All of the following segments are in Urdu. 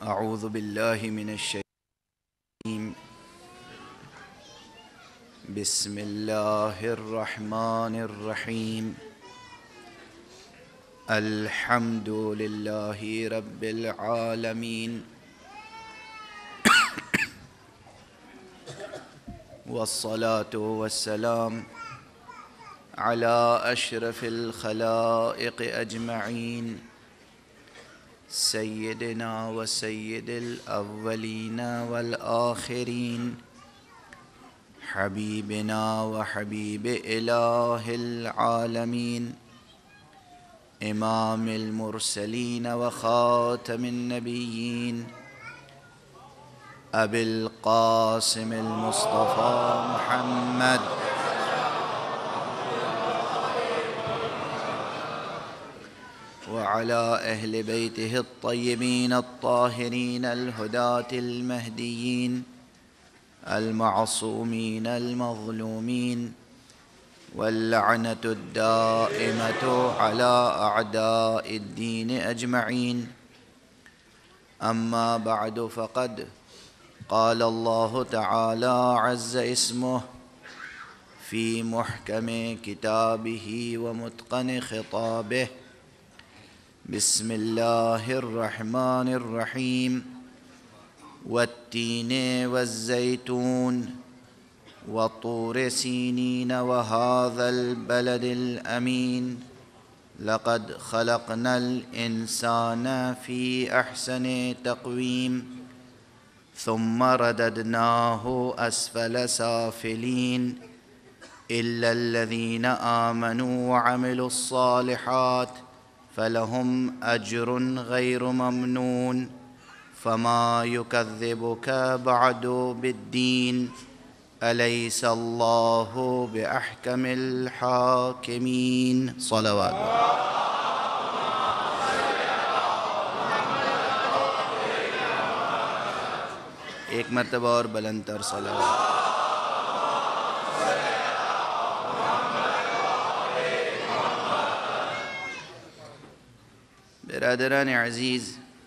اعوذ باللہ من الشیطان بسم اللہ الرحمن الرحیم الحمد للہ رب العالمین والصلاة والسلام على اشرف الخلائق اجمعین سیدنا و سید الاولین والآخرین حبیبنا و حبیب الہ العالمین امام المرسلین و خاتم النبیین ابی القاسم المصطفى محمد وعلى أهل بيته الطيبين الطاهرين الهداة المهديين المعصومين المظلومين واللعنة الدائمة على أعداء الدين أجمعين أما بعد فقد قال الله تعالى عز اسمه في محكم كتابه ومتقن خطابه بسم اللہ الرحمن الرحیم والتین والزیتون وطور سینین وهذا البلد الامین لقد خلقنا الانسان في احسن تقویم ثم رددناه اسفل سافلین الا الذين آمنوا وعملوا الصالحات فلهم أجر غير ممنون فما يكذبك بعد بالدين أليس الله بأحكم الحاكمين صلوات ایک مرتبہ اور بلند تر صلوات برادران عزیز،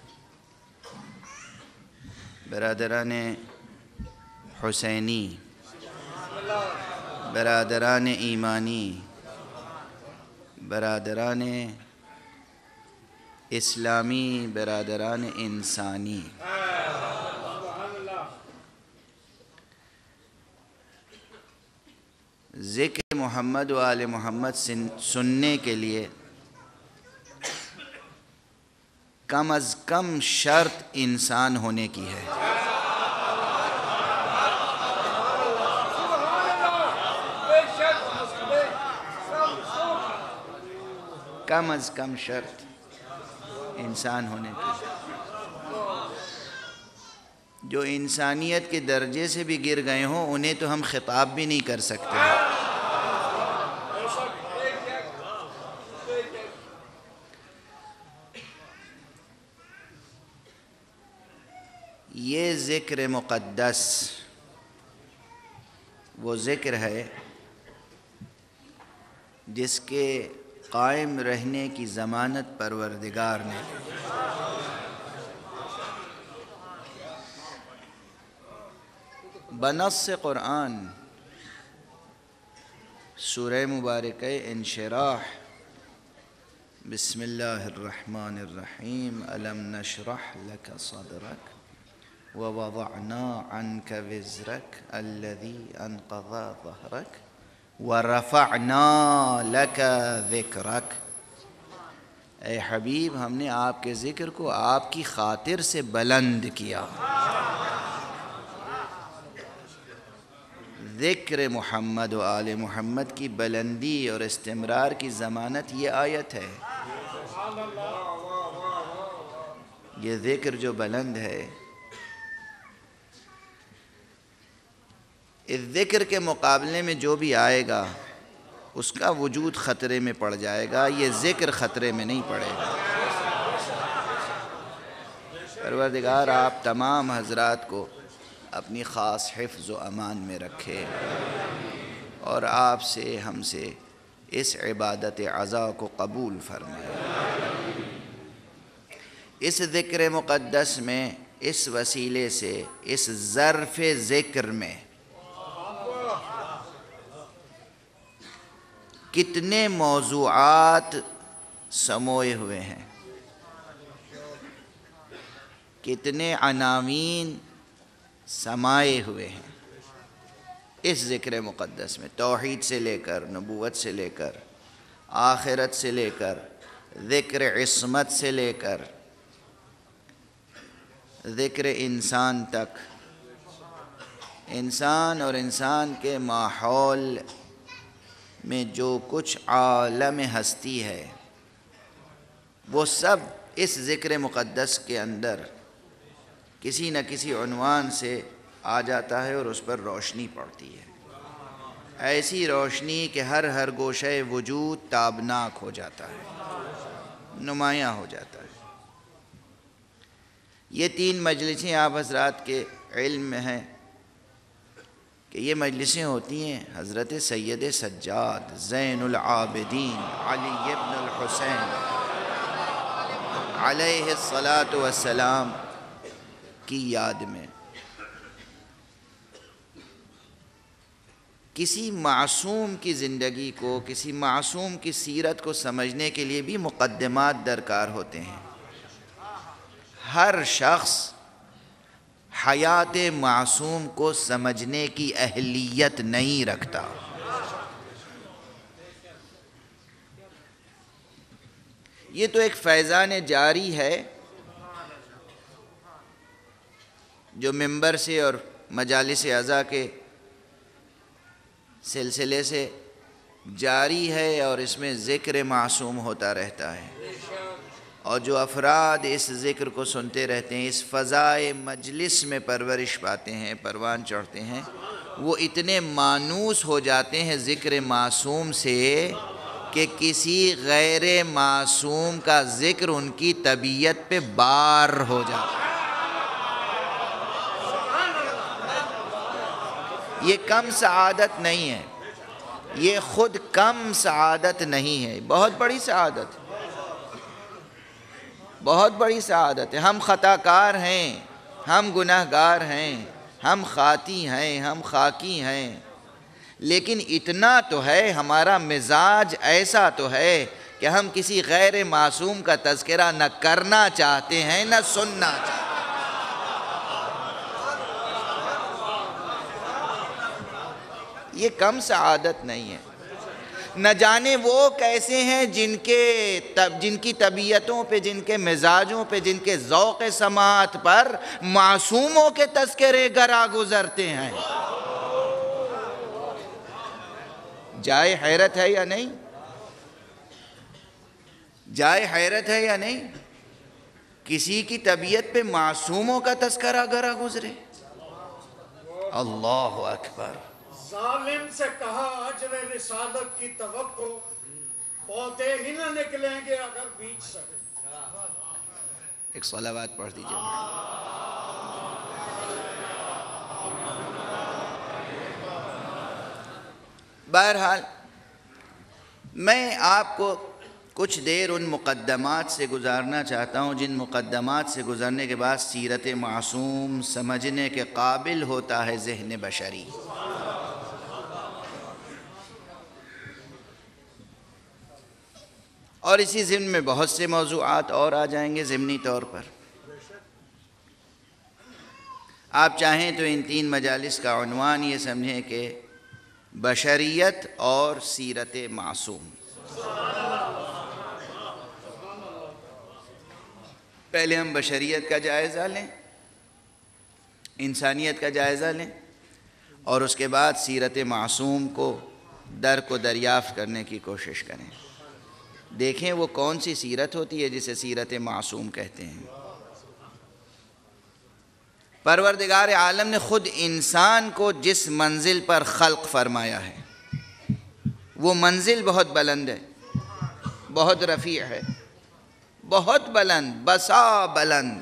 برادران حسینی، برادران ایمانی، برادران اسلامی، برادران انسانی، ذکر محمد و آل محمد سننے کے لیے کم از کم شرط انسان ہونے کی ہے۔ کم از کم شرط انسان ہونے کی ہے۔ جو انسانیت کے درجے سے بھی گر گئے ہوں انہیں تو ہم خطاب بھی نہیں کر سکتے۔ یہ ذکر مقدس وہ ذکر ہے جس کے قائم رہنے کی ضمانت پروردگار نے بنص قرآن سورہ مبارکہ انشراح بسم اللہ الرحمن الرحیم الم نشرح لک صدرک ووضعنا عنك وزرك الذي انقض ظهرك ورفعنا لك ذكرك اے حبیب ہم نے آپ کے ذکر کو آپ کی خاطر سے بلند کیا۔ ذکر محمد و آل محمد کی بلندی اور استمرار کی ضمانت یہ آیت ہے۔ یہ ذکر جو بلند ہے اس ذکر کے مقابلے میں جو بھی آئے گا اس کا وجود خطرے میں پڑ جائے گا، یہ ذکر خطرے میں نہیں پڑے گا۔ پروردگار آپ تمام حضرات کو اپنی خاص حفظ و امان میں رکھے اور آپ سے ہم سے اس عبادت عزا کو قبول فرمائے۔ اس ذکر مقدس میں اس وسیلے سے اس ظرف ذکر میں کتنے موضوعات سموئے ہوئے ہیں، کتنے عناوین سمائے ہوئے ہیں اس ذکر مقدس میں، توحید سے لے کر، نبوت سے لے کر، آخرت سے لے کر، ذکر عصمت سے لے کر، ذکر انسان تک، انسان اور انسان کے ماحول میں جو کچھ عالم ہستی ہے وہ سب اس ذکر مقدس کے اندر کسی نہ کسی عنوان سے آ جاتا ہے اور اس پر روشنی پڑتی ہے، ایسی روشنی کہ ہر گوشہ وجود تابناک ہو جاتا ہے، نمایاں ہو جاتا ہے۔ یہ 3 مجلسیں آپ حضرات کے علم میں ہیں کہ یہ مجلسیں ہوتی ہیں حضرت سید سجاد زین العابدین علی ابن الحسین علیہ الصلاۃ والسلام کی یاد میں۔ کسی معصوم کی زندگی کو، کسی معصوم کی سیرت کو سمجھنے کے لیے بھی مقدمات درکار ہوتے ہیں۔ ہر شخص حیات معصوم کو سمجھنے کی اہلیت نہیں رکھتا۔ یہ تو ایک فیضان جاری ہے جو منبر سے اور مجالس اعضاء کے سلسلے سے جاری ہے اور اس میں ذکر معصوم ہوتا رہتا ہے، اور جو افراد اس ذکر کو سنتے رہتے ہیں، اس فضائے مجلس میں پرورش پاتے ہیں، پروان چڑھتے ہیں، وہ اتنے مانوس ہو جاتے ہیں ذکر معصوم سے کہ کسی غیر معصوم کا ذکر ان کی طبیعت پہ بار ہو جاتا ہے۔ یہ کم سعادت نہیں ہے، یہ خود کم سعادت نہیں ہے، بہت بڑی سعادت ہے، بہت بڑی سعادت ہے۔ ہم خطا کار ہیں، ہم گناہ گار ہیں، ہم خاطی ہیں، ہم خاکی ہیں، لیکن اتنا تو ہے، ہمارا مزاج ایسا تو ہے کہ ہم کسی غیر معصوم کا تذکرہ نہ کرنا چاہتے ہیں نہ سننا چاہتے ہیں۔ یہ کم سعادت نہیں ہے۔ نہ جانے وہ کیسے ہیں جن کی طبیعتوں پہ، جن کے مزاجوں پہ، جن کے ذوق سماعت پر معصوموں کے تذکرے گراں گزرتے ہیں۔ جائے حیرت ہے یا نہیں؟ جائے حیرت ہے یا نہیں؟ کسی کی طبیعت پہ معصوموں کا تذکرہ گراں گزرے۔ اللہ اکبر۔ ظالم سے کہا اجر رسالت کی توقع، پودے ہی نہ نکلیں گے اگر بیچ سکے۔ ایک صلوات پڑھ دیجئے۔ بہرحال میں آپ کو کچھ دیر ان مقدمات سے گزارنا چاہتا ہوں جن مقدمات سے گزرنے کے بعد سیرت معصوم سمجھنے کے قابل ہوتا ہے ذہن بشری۔ اور اسی ضمن میں بہت سے موضوعات اور آ جائیں گے ضمنی طور پر۔ آپ چاہیں تو ان 3 مجالس کا عنوان یہ سمجھیں کہ بشریت اور سیرت معصوم۔ پہلے ہم بشریت کا جائزہ لیں، انسانیت کا جائزہ لیں، اور اس کے بعد سیرت معصوم کو دریافت کرنے کی کوشش کریں۔ دیکھیں وہ کون سی سیرت ہوتی ہے جسے سیرت معصوم کہتے ہیں۔ پروردگار عالم نے خود انسان کو جس منزل پر خلق فرمایا ہے وہ منزل بہت بلند ہے، بہت رفیع ہے، بہت بلند، بسا بلند۔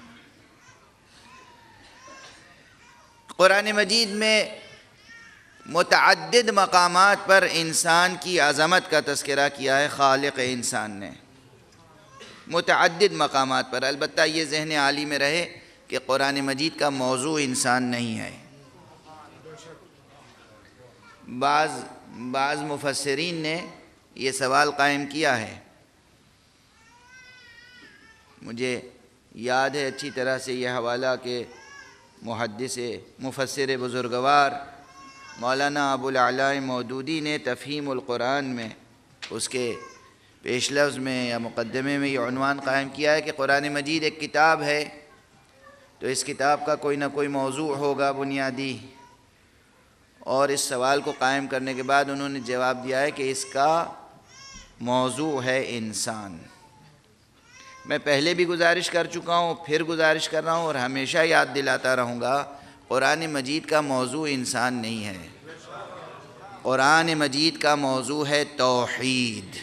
قرآن مجید میں متعدد مقامات پر انسان کی عظمت کا تذکرہ کیا ہے خالق انسان نے، متعدد مقامات پر۔ البتہ یہ ذہن عالی میں رہے کہ کہ قرآن مجید کا موضوع انسان نہیں ہے۔ بعض مفسرین نے یہ سوال قائم کیا ہے، مجھے یاد ہے اچھی طرح سے یہ حوالہ کہ محدث مفسر بزرگوار مولانا ابو الاعلی مودودی نے تفہیم القرآن میں اس کے پیش لفظ میں یا مقدمے میں یہ عنوان قائم کیا ہے کہ قرآن مجید ایک کتاب ہے، تو اس کتاب کا کوئی نہ کوئی موضوع ہوگا بنیادی، اور اس سوال کو قائم کرنے کے بعد انہوں نے جواب دیا ہے کہ اس کا موضوع ہے انسان۔ میں پہلے بھی گزارش کر چکا ہوں، پھر گزارش کر رہا ہوں اور ہمیشہ یاد دلاتا رہوں گا، قرآن مجید کا موضوع انسان نہیں ہے، قرآن مجید کا موضوع ہے توحید۔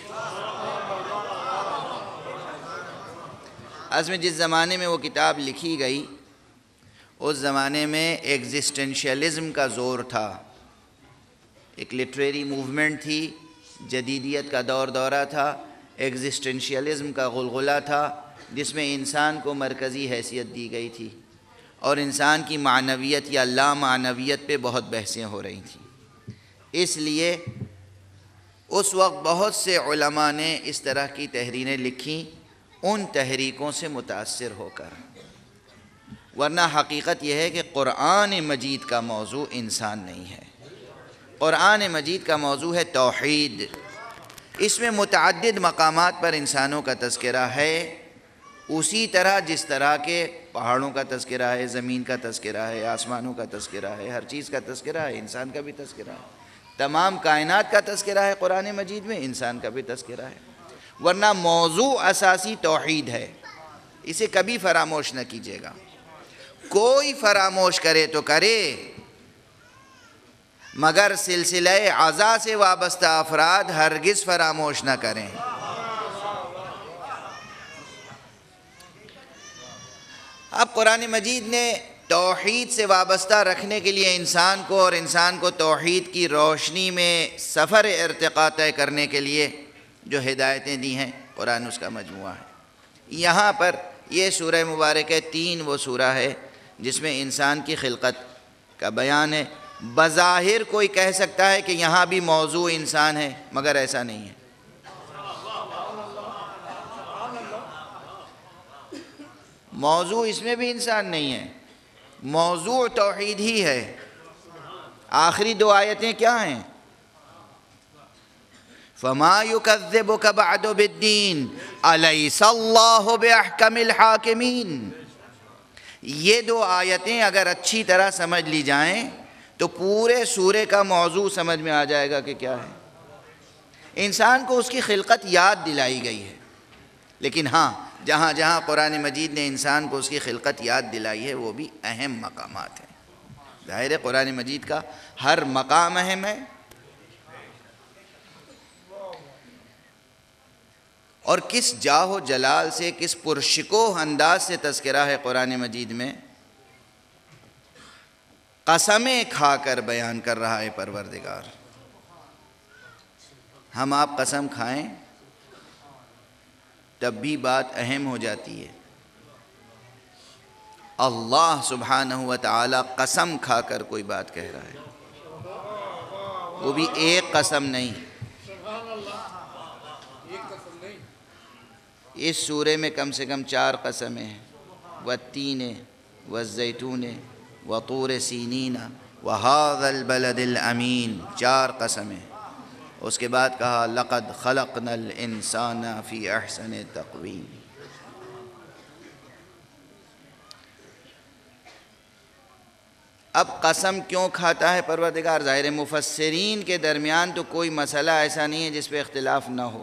اصل میں جس زمانے میں وہ کتاب لکھی گئی اس زمانے میں ایگزسٹنشیلزم کا زور تھا، ایک لٹریری موومنٹ تھی، جدیدیت کا دورہ تھا، ایگزسٹنشیلزم کا غلغلہ تھا، جس میں انسان کو مرکزی حیثیت دی گئی تھی اور انسان کی معنویت یا لا معنویت پہ بہت بحثیں ہو رہی تھیں۔ اس لیے اس وقت بہت سے علماء نے اس طرح کی تحریریں لکھیں ان تحریکوں سے متاثر ہو کر، ورنہ حقیقت یہ ہے کہ قرآن مجید کا موضوع انسان نہیں ہے، قرآن مجید کا موضوع ہے توحید۔ اس میں متعدد مقامات پر انسانوں کا تذکرہ ہے، اسی طرح جس طرح کے پہاڑوں کا تذکرہ ہے، زمین کا تذکرہ ہے، آسمانوں کا تذکرہ ہے، ہر چیز کا تذکرہ ہے، انسان کا بھی تذکرہ ہے، تمام کائنات کا تذکرہ ہے قرآن مجید میں، انسان کا بھی تذکرہ ہے، ورنہ موضوع اساسی توحید ہے، اسے کبھی فراموش نہ کیجیے گا۔ کوئی فراموش کرے تو کرے، مگر سلسلہ عزا سے وابستہ افراد ہرگز فراموش نہ کریں۔ اب قرآن مجید نے توحید سے وابستہ رکھنے کے لیے انسان کو اور انسان کو توحید کی روشنی میں سفر ارتقاء طے کرنے کے لیے جو ہدایتیں دی ہیں، قرآن اس کا مجموعہ ہے۔ یہاں پر یہ سورہ مبارکہ 3 وہ سورہ ہے جس میں انسان کی خلقت کا بیان ہے۔ بظاہر کوئی کہہ سکتا ہے کہ یہاں بھی موضوع انسان ہے، مگر ایسا نہیں ہے۔ موضوع اس میں بھی انسان نہیں ہے، موضوع توحید ہی ہے۔ آخری 2 آیتیں کیا ہیں؟ فَمَا يُكَذِّبُكَ بَعْدُ بِالدِّينِ أَلَيْسَ اللَّهُ بِأَحْكَمِ الْحَاكِمِينَ۔ یہ 2 آیتیں اگر اچھی طرح سمجھ لی جائیں تو پورے سورے کا موضوع سمجھ میں آ جائے گا کہ کیا ہے۔ انسان کو اس کی خلقت یاد دلائی گئی ہے، لیکن ہاں جہاں جہاں قرآن مجید نے انسان کو اس کی خلقت یاد دلائی ہے وہ بھی اہم مقامات ہیں۔ ظاہر ہے قرآن مجید کا ہر مقام اہم ہے، اور کس جاہ و جلال سے، کس پرشکوہ انداز سے تذکرہ ہے قرآن مجید میں، قسمیں کھا کر بیان کر رہا ہے پروردگار۔ ہم آپ قسم کھائیں تب بھی بات اہم ہو جاتی ہے، اللہ سبحانہ و تعالی قسم کھا کر کوئی بات کہہ رہا ہے، وہ بھی ایک قسم نہیں۔ اس سورے میں کم سے کم 4 قسمیں ہیں، والتین والزیتون وطور سینین وہذا البلد الامین، 4 قسمیں۔ اس کے بعد کہا لقد خلقنا الانسان فی احسن تقویم۔ اب قسم کیوں کھاتا ہے پروردگار؟ ظاہر مفسرین کے درمیان تو کوئی مسئلہ ایسا نہیں ہے جس پہ اختلاف نہ ہو،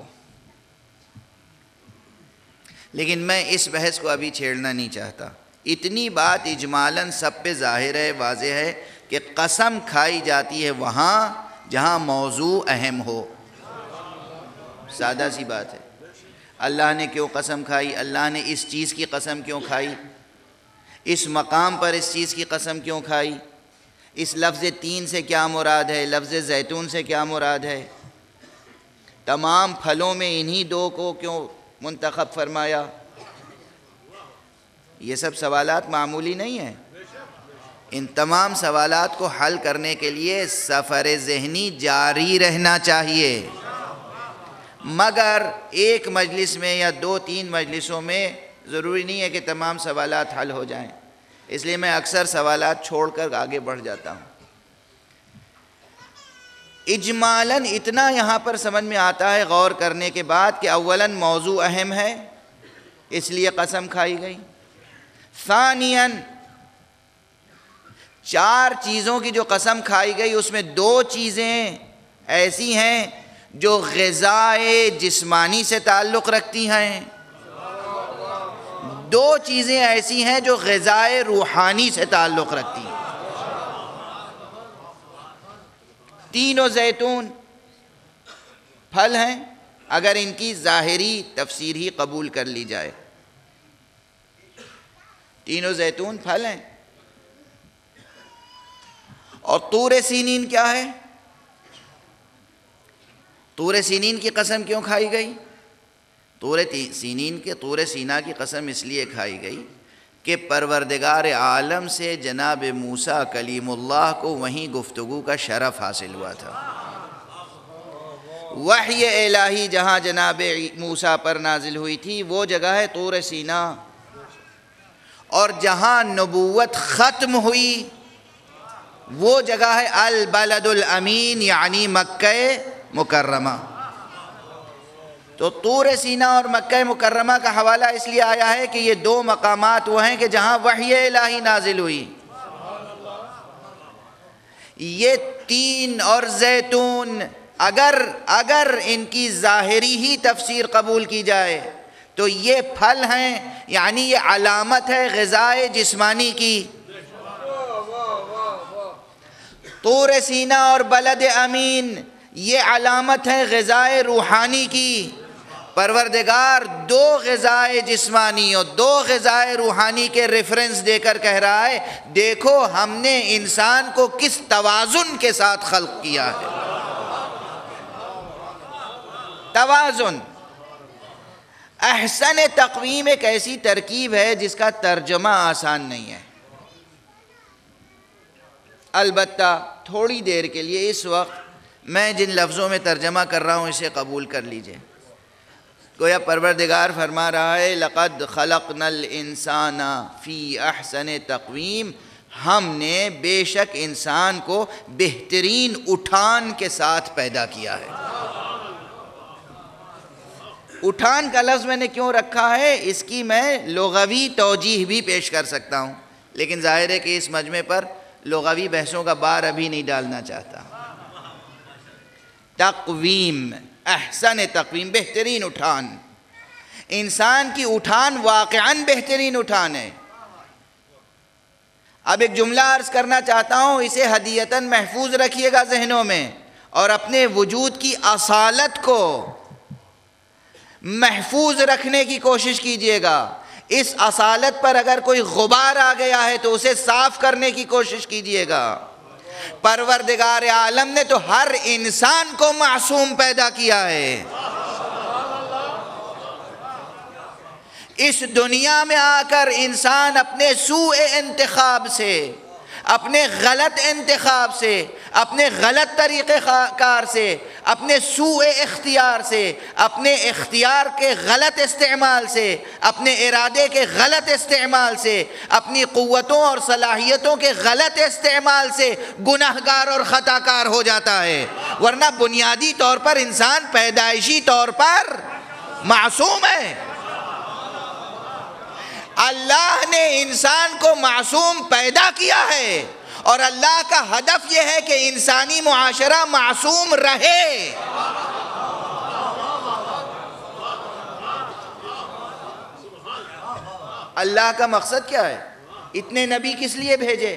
لیکن میں اس بحث کو ابھی چھیڑنا نہیں چاہتا۔ اتنی بات اجمالاً سب پہ ظاہر ہے، واضح ہے کہ قسم کھائی جاتی ہے وہاں جہاں موضوع اہم ہو۔ سادہ سی بات ہے۔ اللہ نے کیوں قسم کھائی؟ اللہ نے اس چیز کی قسم کیوں کھائی؟ اس مقام پر اس چیز کی قسم کیوں کھائی؟ اس لفظ تین سے کیا مراد ہے؟ لفظ زیتون سے کیا مراد ہے؟ تمام پھلوں میں انہی 2 کو کیوں منتخب فرمایا؟ یہ سب سوالات معمولی نہیں ہیں. ان تمام سوالات کو حل کرنے کے لیے سفر ذہنی جاری رہنا چاہیے. مگر ایک مجلس میں یا 2-3 مجلسوں میں ضروری نہیں ہے کہ تمام سوالات حل ہو جائیں. اس لیے میں اکثر سوالات چھوڑ کر آگے بڑھ جاتا ہوں. اجمالاً اتنا یہاں پر سمجھ میں آتا ہے غور کرنے کے بعد کہ اولاً موضوع اہم ہے اس لیے قسم کھائی گئی. ثانیاً 4 چیزوں کی جو قسم کھائی گئی اس میں 2 چیزیں ایسی ہیں جو غذائے جسمانی سے تعلق رکھتی ہیں، 2 چیزیں ایسی ہیں جو غذائے روحانی سے تعلق رکھتی ہیں. تین و زیتون پھل ہیں اگر ان کی ظاہری تفسیر ہی قبول کر لی جائے. تین و زیتون پھل ہیں. اور طور سینین کیا ہے؟ طور سینین کی قسم کیوں کھائی گئی؟ طور سینا کی قسم اس لیے کھائی گئی کہ پروردگار عالم سے جناب موسیٰ کلیم اللہ کو وہیں گفتگو کا شرف حاصل ہوا تھا. وحی الہی جہاں جناب موسیٰ پر نازل ہوئی تھی وہ جگہ ہے طور سینا، اور جہاں نبوت ختم ہوئی وہ جگہ ہے البلد الامین یعنی مکہ مکرمہ. تو طور سینا اور مکہ مکرمہ کا حوالہ اس لیے آیا ہے کہ یہ 2 مقامات وہ ہیں کہ جہاں وحی الہی نازل ہوئی. یہ تین اور زیتون اگر ان کی ظاہری ہی تفسیر قبول کی جائے تو یہ پھل ہیں، یعنی یہ علامت ہے غذائے جسمانی کی. طور سینا اور بلد امین یہ علامت ہے غذائے روحانی کی. پروردگار 2 غذائے جسمانی اور 2 غذائے روحانی کے ریفرنس دے کر کہہ رہا ہے دیکھو ہم نے انسان کو کس توازن کے ساتھ خلق کیا ہے. توازن. احسن تقویم ایک ایسی ترکیب ہے جس کا ترجمہ آسان نہیں ہے. البتہ تھوڑی دیر کے لیے اس وقت میں جن لفظوں میں ترجمہ کر رہا ہوں اسے قبول کر لیجئے. گویا پروردگار فرما رہا ہے لقد خلقنا الانسان فی احسن تقویم، ہم نے بے شک انسان کو بہترین اٹھان کے ساتھ پیدا کیا ہے. اٹھان کا لفظ میں نے کیوں رکھا ہے اس کی میں لغوی توجیہ بھی پیش کر سکتا ہوں، لیکن ظاہر ہے کہ اس مجمع پر لغوی بحثوں کا بار ابھی نہیں ڈالنا چاہتا. تقویم، احسن تقویم، بہترین اٹھان. انسان کی اٹھان واقعاً بہترین اٹھان ہے. اب ایک جملہ عرض کرنا چاہتا ہوں، اسے ہدیتاً محفوظ رکھیے گا ذہنوں میں اور اپنے وجود کی اصالت کو محفوظ رکھنے کی کوشش کیجئے گا. اس اصالت پر اگر کوئی غبار آ گیا ہے تو اسے صاف کرنے کی کوشش کیجئے گا. پروردگار عالم نے تو ہر انسان کو معصوم پیدا کیا ہے. اس دنیا میں آ کر انسان اپنے سوء انتخاب سے، اپنے غلط انتخاب سے، اپنے غلط طریقہ کار سے، اپنے سوء اختیار سے، اپنے اختیار کے غلط استعمال سے، اپنے ارادے کے غلط استعمال سے، اپنی قوتوں اور صلاحیتوں کے غلط استعمال سے گناہگار اور خطا کار ہو جاتا ہے. ورنہ بنیادی طور پر انسان پیدائشی طور پر معصوم ہے. اللہ نے انسان کو معصوم پیدا کیا ہے اور اللہ کا ہدف یہ ہے کہ انسانی معاشرہ معصوم رہے. اللہ کا مقصد کیا ہے؟ اتنے نبی کس لیے بھیجے؟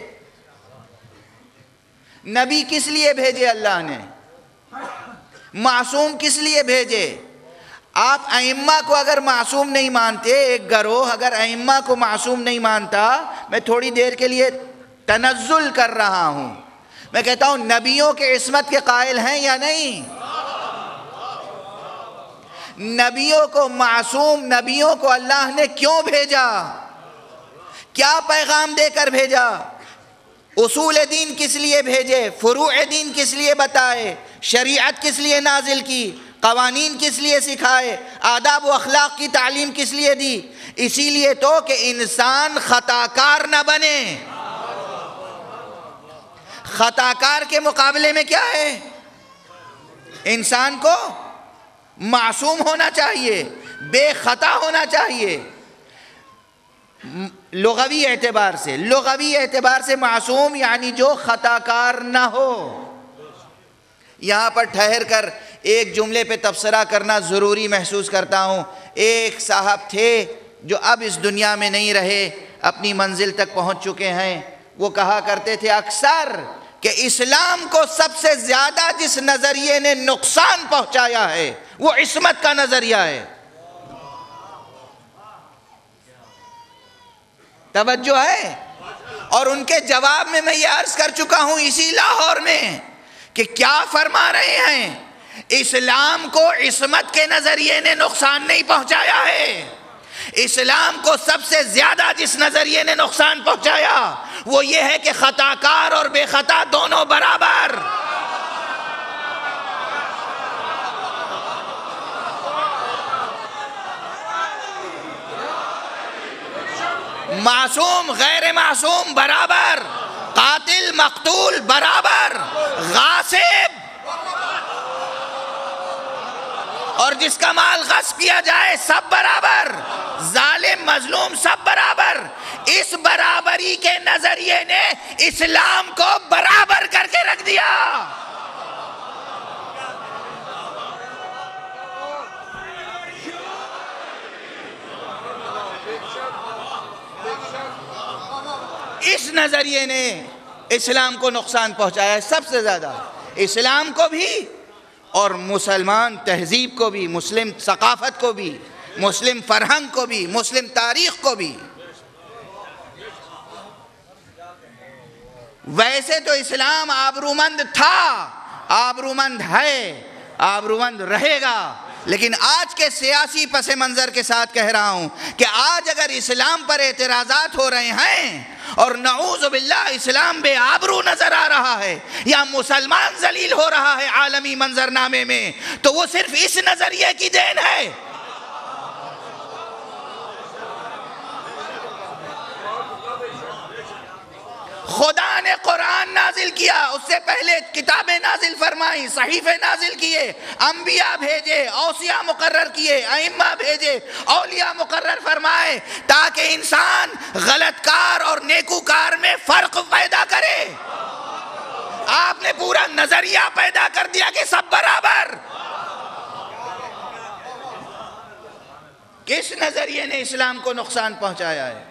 نبی کس لیے بھیجے اللہ نے؟ معصوم کس لیے بھیجے؟ آپ ائمہ کو اگر معصوم نہیں مانتے، ایک گروہ اگر ائمہ کو معصوم نہیں مانتا، میں تھوڑی دیر کے لیے تنزل کر رہا ہوں، میں کہتا ہوں نبیوں کے عصمت کے قائل ہیں یا نہیں؟ نبیوں کو معصوم، نبیوں کو اللہ نے کیوں بھیجا؟ کیا پیغام دے کر بھیجا؟ اصول دین کس لیے بھیجے؟ فروع دین کس لیے بتائے؟ شریعت کس لیے نازل کی؟ قوانین کس لیے سکھائے؟ آداب و اخلاق کی تعلیم کس لیے دی؟ اسی لیے تو کہ انسان خطا کار نہ بنے۔ خطا کار کے مقابلے میں کیا ہے؟ انسان کو معصوم ہونا چاہیے، بے خطا ہونا چاہیے۔ لغوی اعتبار سے معصوم یعنی جو خطا کار نہ ہو۔ یہاں پر ٹھہر کر ایک جملے پہ تبصرہ کرنا ضروری محسوس کرتا ہوں۔ ایک صاحب تھے جو اب اس دنیا میں نہیں رہے، اپنی منزل تک پہنچ چکے ہیں۔ وہ کہا کرتے تھے اکثر کہ اسلام کو سب سے زیادہ جس نظریے نے نقصان پہنچایا ہے وہ عصمت کا نظریہ ہے۔ توجہ ہے؟ اور ان کے جواب میں میں یہ عرض کر چکا ہوں اسی لاہور میں کہ کیا فرما رہے ہیں؟ اسلام کو عصمت کے نظریے نے نقصان نہیں پہنچایا ہے۔ اسلام کو سب سے زیادہ جس نظریے نے نقصان پہنچایا وہ یہ ہے کہ خطا کار اور بے خطا دونوں برابر۔ معصوم غیر معصوم برابر، قاتل مقتول برابر، غاصب اور جس کا مال غصب کیا جائے سب برابر، ظالم مظلوم سب برابر۔ اس برابری کے نظریے نے اسلام کو برابر کر کے رکھ دیا۔ اس نظریے نے اسلام کو نقصان پہنچایا ہے سب سے زیادہ، اسلام کو بھی اور مسلمان تہذیب کو بھی، مسلم ثقافت کو بھی، مسلم فرہنگ کو بھی، مسلم تاریخ کو بھی۔ ویسے تو اسلام آبرومند تھا، آبرومند ہے، آبرومند رہے گا، لیکن آج کے سیاسی پس منظر کے ساتھ کہہ رہا ہوں کہ آج اگر اسلام پر اعتراضات ہو رہے ہیں اور نعوذ باللہ اسلام بے آبرو نظر آ رہا ہے یا مسلمان ذلیل ہو رہا ہے عالمی منظرنامے میں، تو وہ صرف اس نظریے کی دین ہے۔ خدا نے قرآن نازل کیا، اس سے پہلے کتابیں نازل فرمائی، صحیفے نازل کیے، انبیاء بھیجے، اوصیاء مقرر کیے، ائمہ بھیجے، اولیاء مقرر فرمائے تاکہ انسان غلط کار اور نیکوکار میں فرق پیدا کرے۔ آپ نے پورا نظریہ پیدا کر دیا کہ سب برابر۔ کس نظریے نے اسلام کو نقصان پہنچایا ہے؟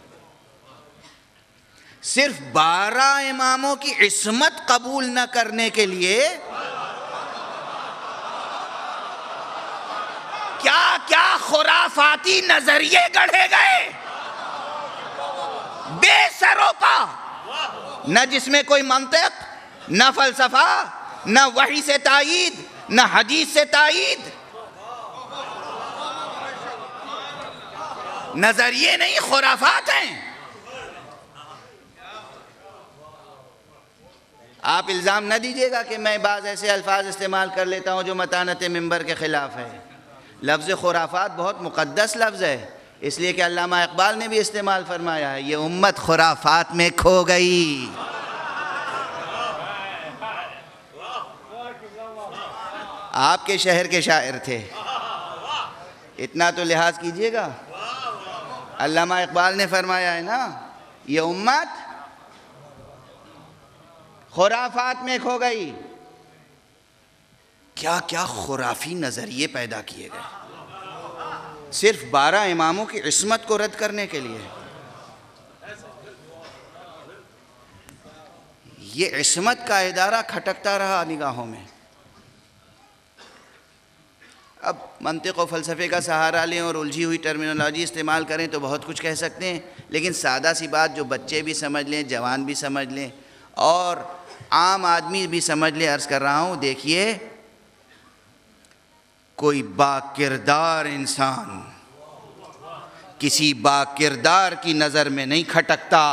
صرف 12 اماموں کی عصمت قبول نہ کرنے کے لیے کیا کیا خرافاتی نظریے گڑھے گئے، بے سروپا، نہ جس میں کوئی منطق، نہ فلسفہ، نہ وحی سے تائید، نہ حدیث سے تائید۔ نظریے نہیں، خرافات ہیں۔ آپ الزام نہ دیجئے گا کہ میں بعض ایسے الفاظ استعمال کر لیتا ہوں جو متانت ممبر کے خلاف ہے۔ لفظ خرافات بہت مقدس لفظ ہے، اس لیے کہ علامہ اقبال نے بھی استعمال فرمایا ہے، یہ امت خرافات میں کھو گئی۔ آپ کے شہر کے شاعر تھے، اتنا تو لحاظ کیجئے گا۔ علامہ اقبال نے فرمایا ہے نا، یہ امت خرافات میں کھو گئی۔ کیا کیا خرافی نظریے پیدا کیے گئے صرف 12 اماموں کی عصمت کو رد کرنے کے لیے۔ یہ عصمت کا ادارہ کھٹکتا رہا نگاہوں میں۔ اب منطق و فلسفے کا سہارا لیں اور الجھی ہوئی ٹرمینالوجی استعمال کریں تو بہت کچھ کہہ سکتے ہیں، لیکن سادہ سی بات جو بچے بھی سمجھ لیں، جوان بھی سمجھ لیں اور عام آدمی بھی سمجھ لے، عرض کر رہا ہوں، دیکھیے کوئی با کردار انسان کسی با کردار کی نظر میں نہیں کھٹکتا۔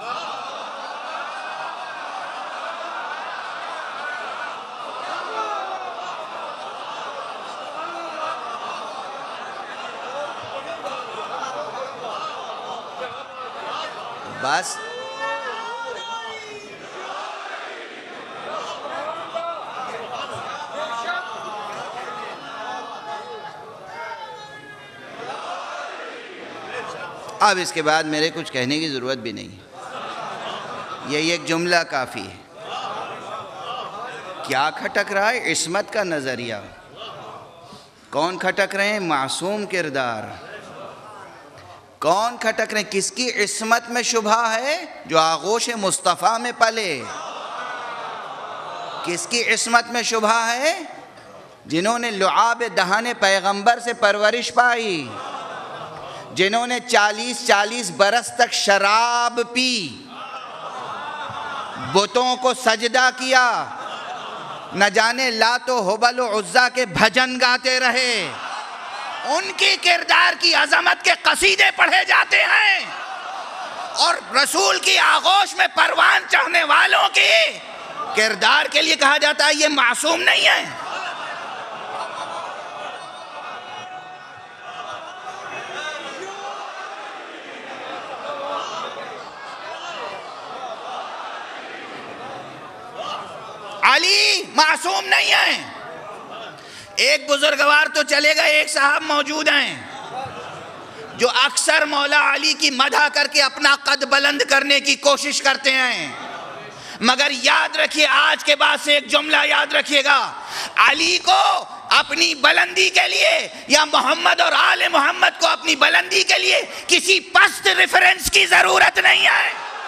بس اب اس کے بعد میرے کچھ کہنے کی ضرورت بھی نہیں ہے، یہ ایک جملہ کافی ہے۔ کیا کھٹک رہا ہے؟ عصمت کا نظریہ۔ کون کھٹک رہے ہیں؟ معصوم کردار۔ کون کھٹک رہے ہیں؟ کس کی عصمت میں شبہ ہے؟ جو آغوش مصطفیٰ میں پلے۔ کس کی عصمت میں شبہ ہے؟ جنہوں نے لعاب دہان پیغمبر سے پرورش پائی، جنہوں نے 40 برس تک شراب پی، بتوں کو سجدہ کیا، نہ جانے لات و حبل و عزا کے بھجن گاتے رہے، ان کی کردار کی عظمت کے قصیدے پڑھے جاتے ہیں، اور رسول کی آغوش میں پروان چڑھنے والوں کی کردار کے لیے کہا جاتا ہے یہ معصوم نہیں ہے۔ علی معصوم نہیں ہے۔ ایک بزرگوار تو چلے گا، ایک صاحب موجود ہیں جو اکثر مولا علی کی مدح کر کے اپنا قد بلند کرنے کی کوشش کرتے ہیں، مگر یاد رکھیے، آج کے بعد سے ایک جملہ یاد رکھیے گا، علی کو اپنی بلندی کے لیے یا محمد اور آل محمد کو اپنی بلندی کے لیے کسی پست ریفرنس کی ضرورت نہیں ہے۔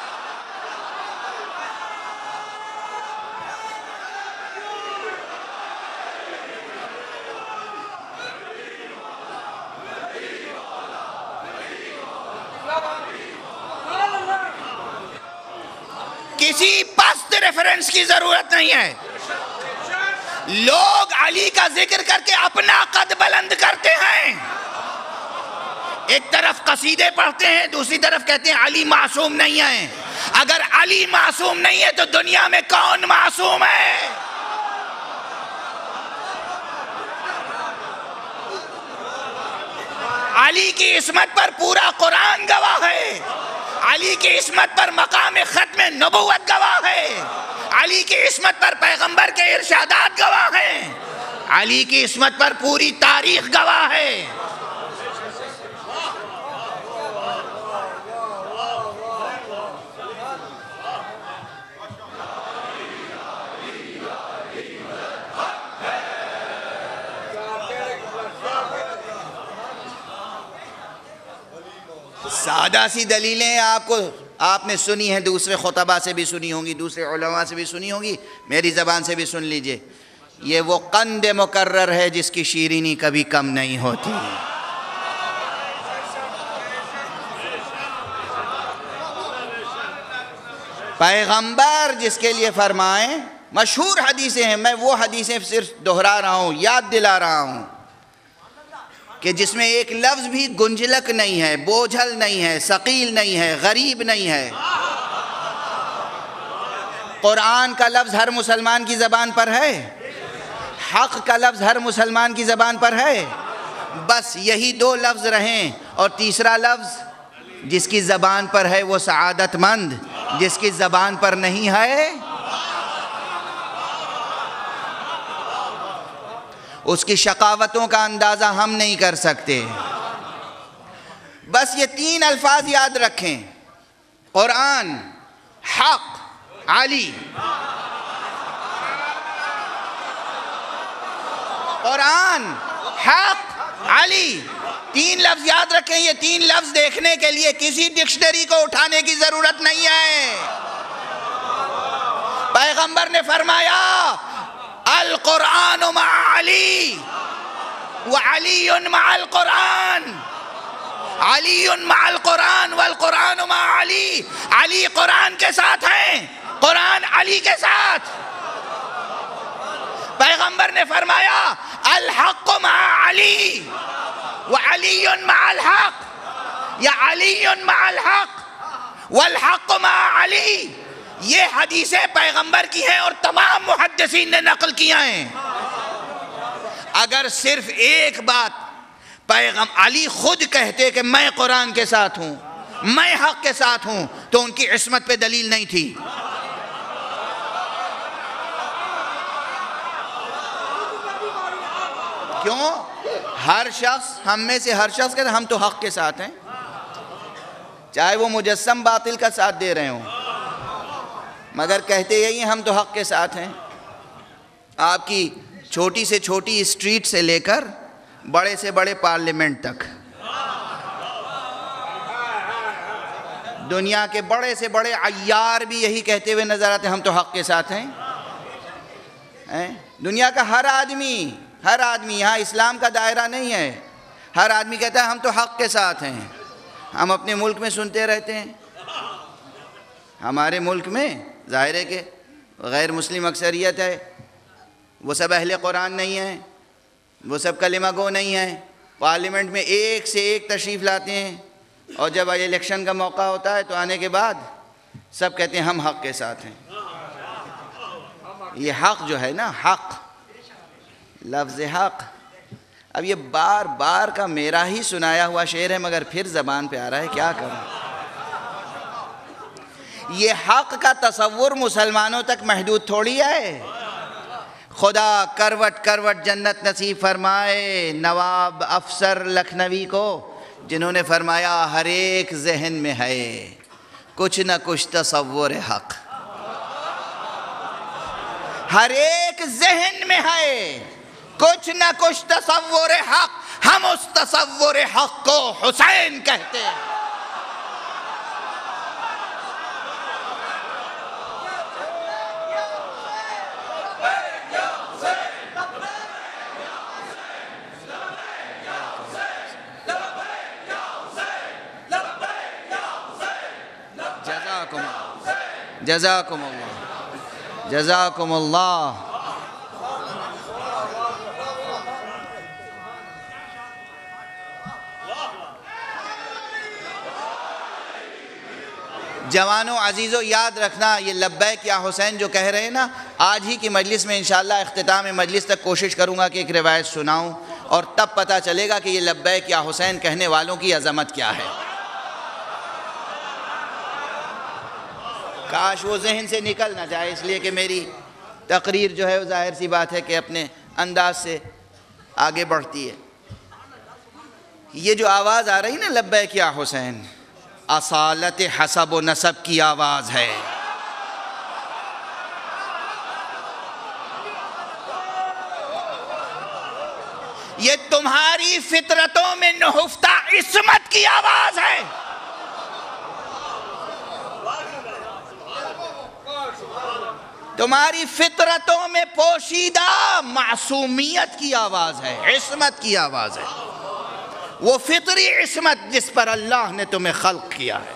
کسی پست ریفرنس کی ضرورت نہیں ہے۔ لوگ علی کا ذکر کر کے اپنا قد بلند کرتے ہیں، ایک طرف قصیدے پڑھتے ہیں، دوسری طرف کہتے ہیں علی معصوم نہیں ہے۔ اگر علی معصوم نہیں ہے تو دنیا میں کون معصوم ہے؟ علی کی عصمت پر پورا قرآن گواہ ہے، علی کی عصمت پر مقام ختم نبوت گواہ ہے، علی کی عصمت پر پیغمبر کے ارشادات گواہ ہیں، علی کی عصمت پر پوری تاریخ گواہ ہے۔ سادہ سی دلیلیں آپ نے سنی ہیں، دوسرے خطبہ سے بھی سنی ہوں گی، دوسرے علماء سے بھی سنی ہوں گی، میری زبان سے بھی سن لیجئے۔ یہ وہ قند مکرر ہے جس کی شیرینی کبھی کم نہیں ہوتی۔ پیغمبر جس کے لیے فرمائیں، مشہور حدیثیں ہیں، میں وہ حدیثیں صرف دہرا رہا ہوں، یاد دلا رہا ہوں، کہ جس میں ایک لفظ بھی گنجلک نہیں ہے، بوجھل نہیں ہے، ثقیل نہیں ہے، غریب نہیں ہے۔ قرآن کا لفظ ہر مسلمان کی زبان پر ہے، حق کا لفظ ہر مسلمان کی زبان پر ہے، بس یہی دو لفظ رہیں، اور تیسرا لفظ جس کی زبان پر ہے وہ سعادت مند، جس کی زبان پر نہیں ہے اس کی شقاوتوں کا اندازہ ہم نہیں کر سکتے۔ بس یہ 3 الفاظ یاد رکھیں، قرآن، حق، علی۔ قرآن، حق، علی، 3 لفظ یاد رکھیں۔ یہ 3 لفظ دیکھنے کے لیے کسی ڈکشنری کو اٹھانے کی ضرورت نہیں ہے۔ پیغمبر نے فرمایا القرآن مع علی وعلی مع القرآن، علی مع القرآن والقرآن مع علی۔ علی قرآن کے ساتھ ہیں، قرآن علی کے ساتھ۔ پیغمبر نے فرمایا الحق مع علی وعلی مع الحق، یا علی مع الحق والحق مع علی، یہ حدیثیں پیغمبر کی ہیں اور تمام محدثین نے نقل کیا ہیں۔ اگر صرف ایک بات علی خود کہتے کہ میں قرآن کے ساتھ ہوں، میں حق کے ساتھ ہوں، تو ان کی عصمت پہ دلیل نہیں تھی۔ کیوں؟ ہر شخص، ہم میں سے ہر شخص کہتا ہے ہم تو حق کے ساتھ ہیں، چاہے وہ مجسم باطل کا ساتھ دے رہے ہوں، مگر کہتے یہی ہیں ہم تو حق کے ساتھ ہیں۔ آپ کی چھوٹی سے چھوٹی اسٹریٹ سے لے کر بڑے سے بڑے پارلیمنٹ تک، دنیا کے بڑے سے بڑے عیار بھی یہی کہتے ہوئے نظر آتے ہیں ہم تو حق کے ساتھ ہیں۔ دنیا کا ہر آدمی، یہاں اسلام کا دائرہ نہیں ہے، ہر آدمی کہتا ہے ہم تو حق کے ساتھ ہیں۔ ہم اپنے ملک میں سنتے رہتے ہیں، ہمارے ملک میں ظاہر ہے کہ غیر مسلم اکثریت ہے، وہ سب اہل قرآن نہیں ہیں، وہ سب کلمہ گو نہیں ہیں، پارلیمنٹ میں ایک سے ایک تشریف لاتے ہیں، اور جب الیکشن کا موقع ہوتا ہے تو آنے کے بعد سب کہتے ہیں ہم حق کے ساتھ ہیں۔ یہ حق جو ہے نا، حق، لفظ حق، اب یہ بار بار کا میرا ہی سنایا ہوا شعر ہے مگر پھر زبان پہ آ رہا ہے، کیا کروں؟ یہ حق کا تصور مسلمانوں تک محدود تھوڑی ہے۔ خدا کروٹ کروٹ جنت نصیب فرمائے نواب افسر لکھنوی کو، جنہوں نے فرمایا ہر ایک ذہن میں ہے کچھ نہ کچھ تصور حق، ہر ایک ذہن میں ہے کچھ نہ کچھ تصور حق، ہم اس تصور حق کو حسین کہتے ہیں۔ جزاکم اللہ، جزاکم اللہ۔ جوانوں عزیزوں، یاد رکھنا یہ لبیک یا حسین جو کہہ رہے ہیں نا، آج ہی کی مجلس میں انشاءاللہ اختتام مجلس تک کوشش کروں گا کہ ایک روایت سناؤں، اور تب پتہ چلے گا کہ یہ لبیک یا حسین کہنے والوں کی عظمت کیا ہے۔ کاش وہ ذہن سے نکل نہ جائے، اس لیے کہ میری تقریر جو ہے وہ ظاہر سی بات ہے کہ اپنے انداز سے آگے بڑھتی ہے۔ یہ جو آواز آ رہی نا لبیک یا حسین، اصالت حسب و نسب کی آواز ہے۔ یہ تمہاری فطرتوں میں نہفتہ عصمت کی آواز ہے۔ تمہاری فطرتوں میں پوشیدہ معصومیت کی آواز ہے، عصمت کی آواز ہے، وہ فطری عصمت جس پر اللہ نے تمہیں خلق کیا ہے۔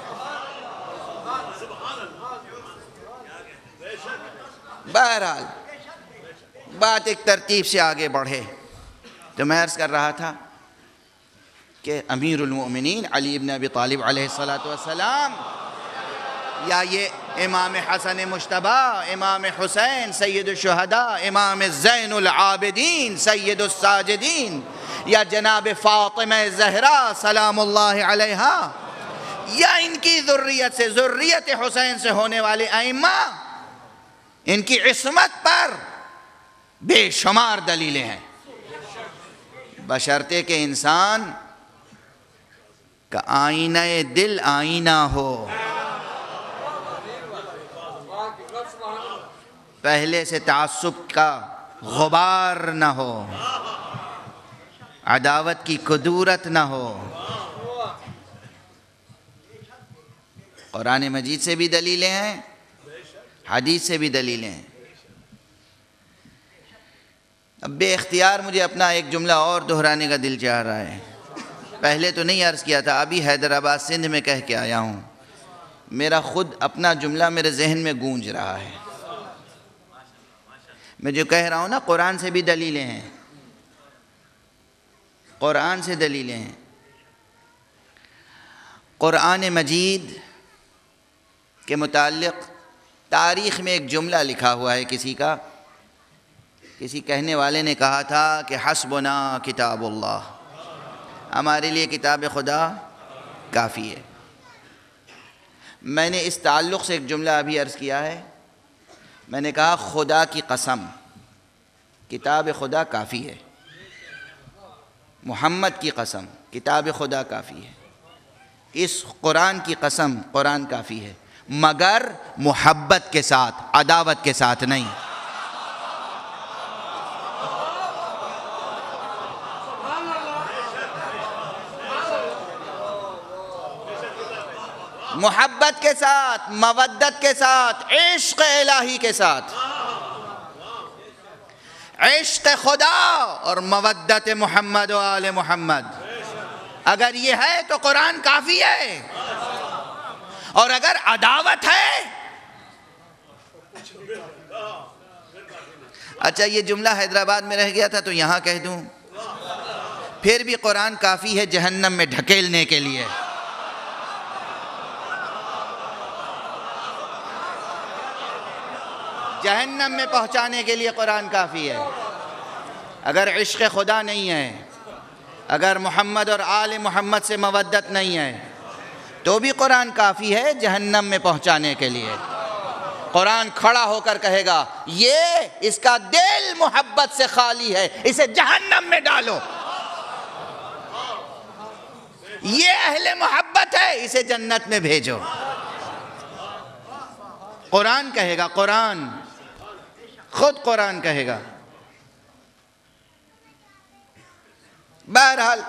بہرحال بات ایک ترتیب سے آگے بڑھے تو میں عرض کر رہا تھا کہ امیر المؤمنین علی بن ابی طالب علیہ السلام، یا یہ امام حسن مجتبی، امام حسین سید الشہداء، امام زین العابدین سید الساجدین، یا جناب فاطمہ زہرا سلام اللہ علیہا، یا ان کی ذریت سے، ذریت حسین سے ہونے والے ائمہ، ان کی عصمت پر بے شمار دلیلیں ہیں، بشرطے کہ انسان کا آئینہ دل آئینہ ہو، پہلے سے تعصب کا غبار نہ ہو، عداوت کی کدورت نہ ہو۔ قرآن مجید سے بھی دلیلیں ہیں، حدیث سے بھی دلیلیں ہیں۔ اب بے اختیار مجھے اپنا ایک جملہ اور دہرانے کا دل چاہ رہا ہے، پہلے تو نہیں عرض کیا تھا، ابھی حیدرآباد سندھ میں کہہ کے آیا ہوں، میرا خود اپنا جملہ میرے ذہن میں گونج رہا ہے۔ میں جو کہہ رہا ہوں نا، قرآن سے بھی دلیلیں ہیں، قرآن سے دلیلیں ہیں۔ قرآن مجید کے متعلق تاریخ میں ایک جملہ لکھا ہوا ہے کسی کہنے والے نے کہا تھا کہ حسبنا کتاب اللہ، ہمارے لیے کتاب خدا کافی ہے۔ میں نے اس تعلق سے ایک جملہ ابھی عرض کیا ہے، میں نے کہا خدا کی قسم کتاب خدا کافی ہے، محمد کی قسم کتاب خدا کافی ہے، اس قرآن کی قسم قرآن کافی ہے، مگر محبت کے ساتھ، عداوت کے ساتھ نہیں۔ محبت کے ساتھ، مودت کے ساتھ، عشق الہی کے ساتھ، عشق خدا اور مودت محمد و آل محمد، اگر یہ ہے تو قرآن کافی ہے، اور اگر عداوت ہے، اچھا یہ جملہ حیدرآباد میں رہ گیا تھا تو یہاں کہہ دوں، پھر بھی قرآن کافی ہے جہنم میں ڈھکیلنے کے لیے۔ جہنم میں پہنچانے کے لیے قرآن کافی ہے۔ اگر عشق خدا نہیں ہے، اگر محمد اور آل محمد سے مودت نہیں ہے، تو بھی قرآن کافی ہے جہنم میں پہنچانے کے لیے۔ قرآن کھڑا ہو کر کہے گا یہ اس کا دل محبت سے خالی ہے، اسے جہنم میں ڈالو۔ یہ اہل محبت ہے، اسے جنت میں بھیجو۔ قرآن کہے گا، قرآن خود قرآن کہے گا۔ بہرحال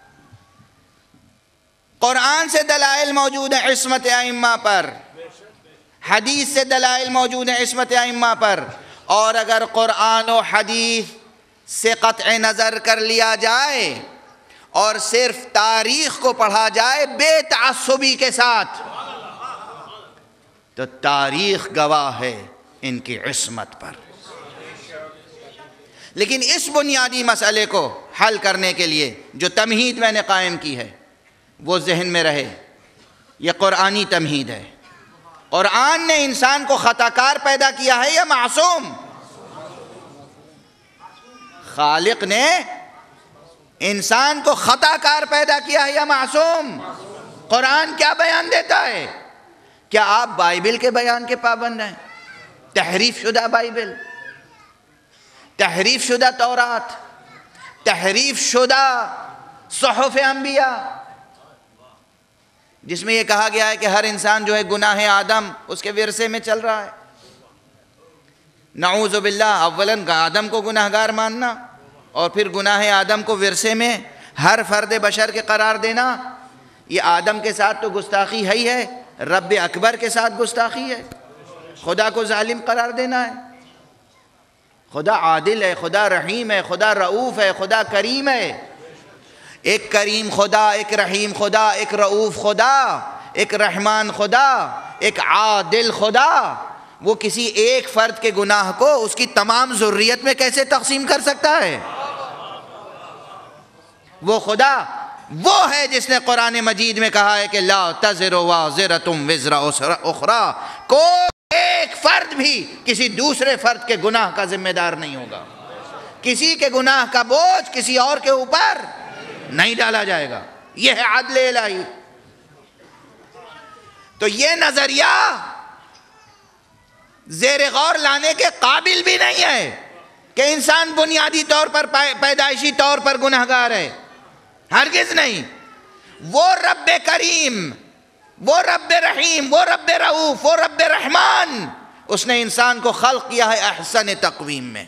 قرآن سے دلائل موجود ہیں عصمت ائمہ پر، حدیث سے دلائل موجود ہیں عصمت ائمہ پر، اور اگر قرآن و حدیث سے قطع نظر کر لیا جائے اور صرف تاریخ کو پڑھا جائے بے تعصبی کے ساتھ، تو تاریخ گواہ ہے ان کی عصمت پر۔ لیکن اس بنیادی مسئلے کو حل کرنے کے لیے جو تمہید میں نے قائم کی ہے وہ ذہن میں رہے، یہ قرآنی تمہید ہے۔ قرآن نے انسان کو خطا کار پیدا کیا ہے یا معصوم؟ خالق نے انسان کو خطا کار پیدا کیا ہے یا معصوم؟ قرآن کیا بیان دیتا ہے؟ کیا آپ بائبل کے بیان کے پابند ہیں؟ تحریف شدہ بائبل، تحریف شدہ تورات، تحریف شدہ صحف انبیاء، جس میں یہ کہا گیا ہے کہ ہر انسان جو ہے گناہ آدم اس کے ورثے میں چل رہا ہے۔ نعوذ باللہ، اولاً آدم کو گناہگار ماننا اور پھر گناہ آدم کو ورثے میں ہر فرد بشر کے قرار دینا، یہ آدم کے ساتھ تو گستاخی ہے ہی ہے، رب اکبر کے ساتھ گستاخی ہے، خدا کو ظالم قرار دینا ہے۔ خدا عادل ہے، خدا رحیم ہے، خدا رؤوف ہے، خدا کریم ہے۔ ایک کریم خدا، ایک رحیم خدا، ایک رؤوف خدا، ایک رحمان خدا، ایک عادل خدا، وہ کسی ایک فرد کے گناہ کو اس کی تمام ذریت میں کیسے تقسیم کر سکتا ہے؟ وہ خدا وہ ہے جس نے قرآن مجید میں کہا ہے کہ لا تزر وازرۃ وزر اخری، کوئی ایک فرد بھی کسی دوسرے فرد کے گناہ کا ذمہ دار نہیں ہوگا، کسی کے گناہ کا بوجھ کسی اور کے اوپر نہیں ڈالا جائے گا۔ یہ ہے عدل الہی۔ تو یہ نظریہ زیر غور لانے کے قابل بھی نہیں ہے کہ انسان بنیادی طور پر پیدائشی طور پر گناہگار ہے، ہرگز نہیں۔ وہ رب کریم، وہ رب رحیم، وہ رب رؤوف، وہ رب رحمان، اس نے انسان کو خلق کیا ہے احسن تقویم میں،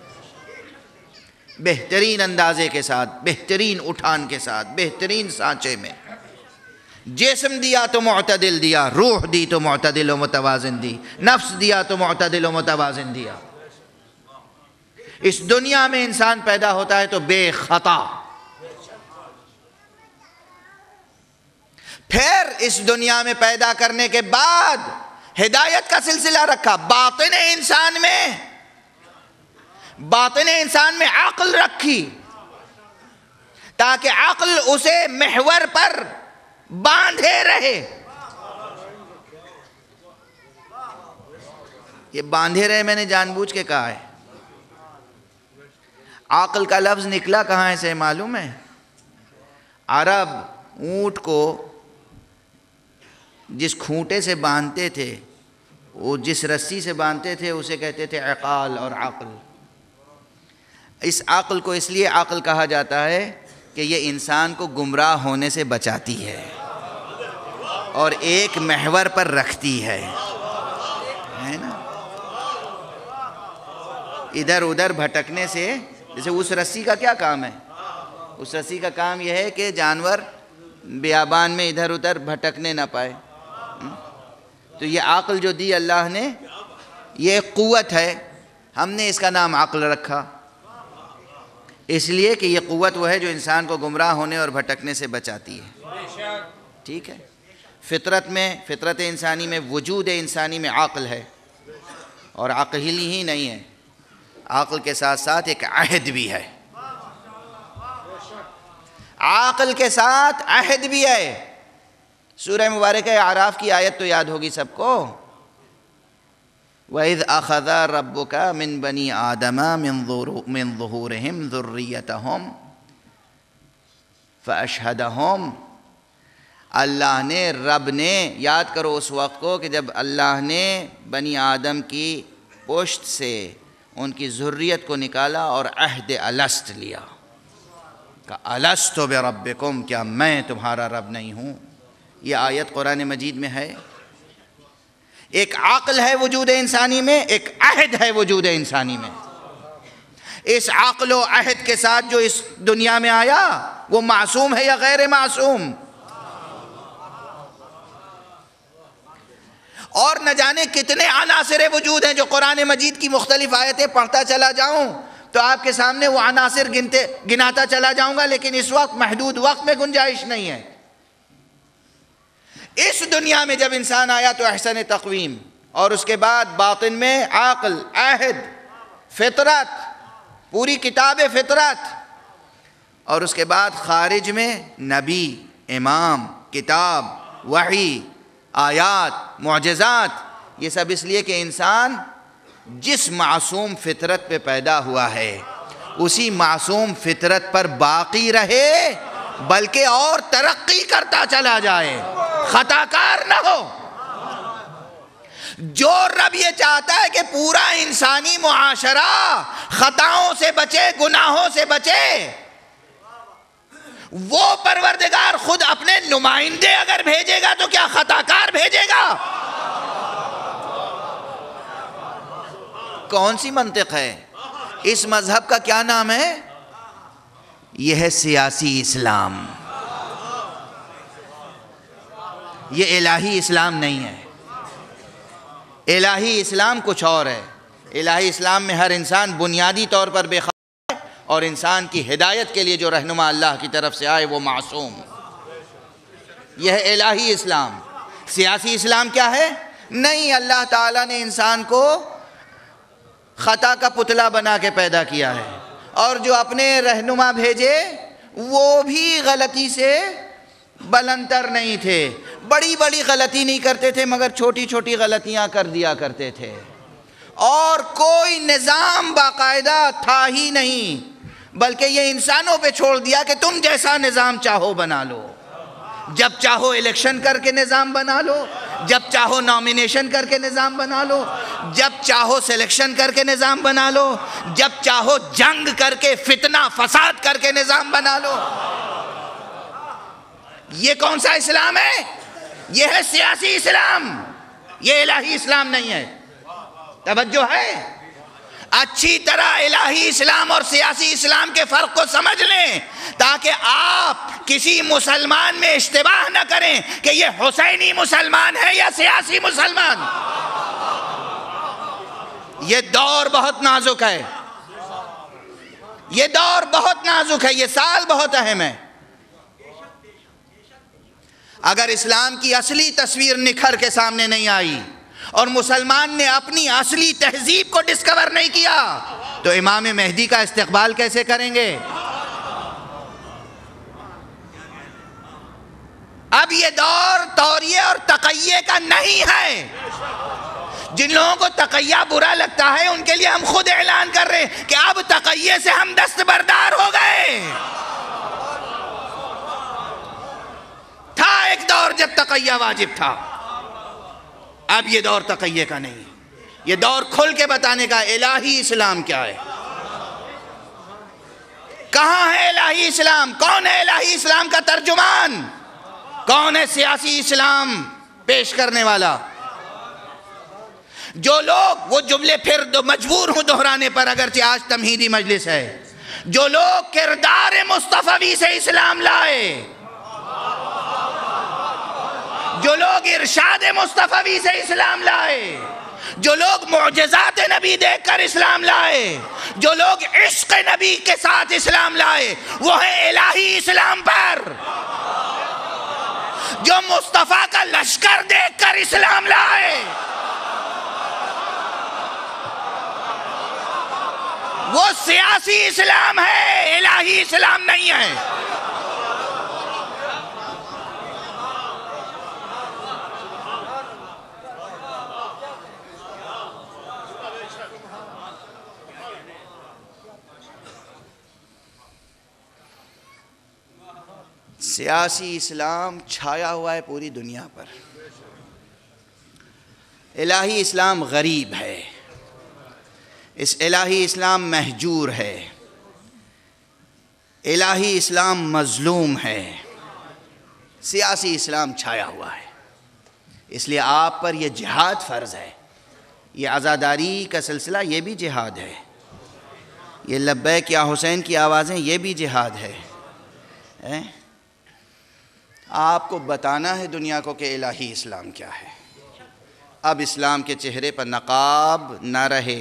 بہترین اندازے کے ساتھ، بہترین اٹھان کے ساتھ، بہترین سانچے میں۔ جسم دیا تو معتدل دیا، روح دی تو معتدل و متوازن دی، نفس دیا تو معتدل و متوازن دیا۔ اس دنیا میں انسان پیدا ہوتا ہے تو بے خطا، پھر اس دنیا میں پیدا کرنے کے بعد ہدایت کا سلسلہ رکھا، باطن انسان میں عقل رکھی، تاکہ عقل اسے محور پر باندھے رہے. یہ باندھے رہے میں نے جان بوجھ کے کہا ہے. عقل کا لفظ نکلا کہاں سے معلوم ہے؟ عرب اونٹ کو جس کھونٹے سے باندھتے تھے، وہ جس رسی سے باندھتے تھے اسے کہتے تھے عقال اور عقل. اس عقل کو اس لیے عقل کہا جاتا ہے کہ یہ انسان کو گمراہ ہونے سے بچاتی ہے اور ایک محور پر رکھتی ہے نا، ادھر ادھر بھٹکنے سے. جیسے اس رسی کا کیا کام ہے؟ اس رسی کا کام یہ ہے کہ جانور بیابان میں ادھر ادھر بھٹکنے نہ پائے. تو یہ عقل جو دی اللہ نے، یہ ایک قوت ہے. ہم نے اس کا نام عقل رکھا اس لیے کہ یہ قوت وہ ہے جو انسان کو گمراہ ہونے اور بھٹکنے سے بچاتی ہے. ٹھیک ہے. فطرت انسانی میں، وجود انسانی میں عقل ہے، اور عقل ہی نہیں ہے، عقل کے ساتھ ساتھ ایک عہد بھی ہے. عقل کے ساتھ عہد بھی ہے. سورہ مبارکہ اعراف کی آیت تو یاد ہوگی سب کو. وَإِذْ أَخَذَ رَبُّكَ مِنْ بَنِي آدَمَ مِنْ ظُهُورِهِمْ ذُرِّيَّتَهُمْ فَأَشْهَدَهُمْ. اللہ نے، رب نے، یاد کرو اس وقت کو کہ جب اللہ نے بنی آدم کی پشت سے ان کی ذریت کو نکالا اور عہد الست لیا. کہ الست بربکم، کیا میں تمہارا رب نہیں ہوں؟ یہ آیت قرآن مجید میں ہے. ایک عقل ہے وجود انسانی میں، ایک عہد ہے وجود انسانی میں. اس عقل و عہد کے ساتھ جو اس دنیا میں آیا وہ معصوم ہے یا غیر معصوم؟ اور نہ جانے کتنے عناصر وجود ہیں جو قرآن مجید کی مختلف آیتیں پڑھتا چلا جاؤں تو آپ کے سامنے وہ عناصر گناتا چلا جاؤں گا، لیکن اس وقت محدود وقت میں گنجائش نہیں ہے. اس دنیا میں جب انسان آیا تو احسن تقویم، اور اس کے بعد باطن میں عقل، عہد، فطرت، پوری کتاب فطرت، اور اس کے بعد خارج میں نبی، امام، کتاب، وحی، آیات، معجزات. یہ سب اس لیے کہ انسان جس معصوم فطرت پہ پیدا ہوا ہے اسی معصوم فطرت پر باقی رہے، بلکہ اور ترقی کرتا چلا جائے، خطا کار نہ ہو. جو رب یہ چاہتا ہے کہ پورا انسانی معاشرہ خطاؤں سے بچے، گناہوں سے بچے، وہ پروردگار خود اپنے نمائندے اگر بھیجے گا تو کیا خطا کار بھیجے گا؟ کون سی منطق ہے؟ اس مذہب کا کیا نام ہے؟ یہ ہے سیاسی اسلام. یہ الہی اسلام نہیں ہے. الہی اسلام کچھ اور ہے. الہی اسلام میں ہر انسان بنیادی طور پر بے خطا ہے، اور انسان کی ہدایت کے لیے جو رہنما اللہ کی طرف سے آئے وہ معصوم. یہ ہے الہی اسلام. سیاسی اسلام کیا ہے؟ نہیں، اللہ تعالیٰ نے انسان کو خطا کا پتلا بنا کے پیدا کیا ہے، اور جو اپنے رہنما بھیجے وہ بھی غلطی سے بلندر نہیں تھے. بڑی بڑی غلطی نہیں کرتے تھے مگر چھوٹی چھوٹی غلطیاں کر دیا کرتے تھے، اور کوئی نظام باقاعدہ تھا ہی نہیں، بلکہ یہ انسانوں پہ چھوڑ دیا کہ تم جیسا نظام چاہو بنا لو. جب چاہو الیکشن کر کے نظام بنا لو، جب چاہو نامینیشن کر کے نظام بنا لو، جب چاہو سلیکشن کر کے نظام بنا لو، جب چاہو جنگ کر کے فتنہ فساد کر کے نظام بنا لو. یہ کون سا اسلام ہے؟ یہ ہے سیاسی اسلام. یہ الہی اسلام نہیں ہے. توجہ ہے؟ اچھی طرح الہی اسلام اور سیاسی اسلام کے فرق کو سمجھ لیں تاکہ آپ کسی مسلمان میں اشتباہ نہ کریں کہ یہ حسینی مسلمان ہے یا سیاسی مسلمان. یہ دور بہت نازک ہے. یہ دور بہت نازک ہے. یہ سال بہت اہم ہے. اگر اسلام کی اصلی تصویر نکھر کے سامنے نہیں آئی اور مسلمان نے اپنی اصلی تہذیب کو ڈسکور نہیں کیا تو امام مہدی کا استقبال کیسے کریں گے؟ اب یہ یہ دور توریے اور تقیے کا نہیں ہے. جن لوگوں کو تقیہ برا لگتا ہے ان کے لیے ہم خود اعلان کر رہے ہیں کہ اب تقیے سے ہم دستبردار ہو گئے. تھا ایک دور جب تقیہ واجب تھا، اب یہ دور تقیے کا نہیں. یہ دور کھل کے بتانے کا الہی اسلام کیا ہے. کہاں ہے الہی اسلام؟ کون ہے الہی اسلام کا ترجمان؟ کون ہے سیاسی اسلام پیش کرنے والا؟ جو لوگ، وہ جملے پھر مجبور ہوں دہرانے پر اگرچہ آج تمہیدی مجلس ہے، جو لوگ کردار مصطفی سے اسلام لائے، جو لوگ ارشاد مصطفی سے اسلام لائے، جو لوگ معجزات نبی دیکھ کر اسلام لائے، جو لوگ عشق نبی کے ساتھ اسلام لائے، وہ ہے الہی اسلام پر. جو مصطفیٰ کا لشکر دیکھ کر اسلام لائے، وہ سیاسی اسلام ہے، الہی اسلام نہیں ہے. سیاسی اسلام چھایا ہوا ہے پوری دنیا پر. الہی اسلام غریب ہے، اس الہی اسلام مہجور ہے، الہی اسلام مظلوم ہے. سیاسی اسلام چھایا ہوا ہے. اس لیے آپ پر یہ جہاد فرض ہے. یہ عزاداری کا سلسلہ یہ بھی جہاد ہے. یہ لبیک یا حسین کی آوازیں یہ بھی جہاد ہے. آپ کو بتانا ہے دنیا کو کہ الہی اسلام کیا ہے. اب اسلام کے چہرے پر نقاب نہ رہے.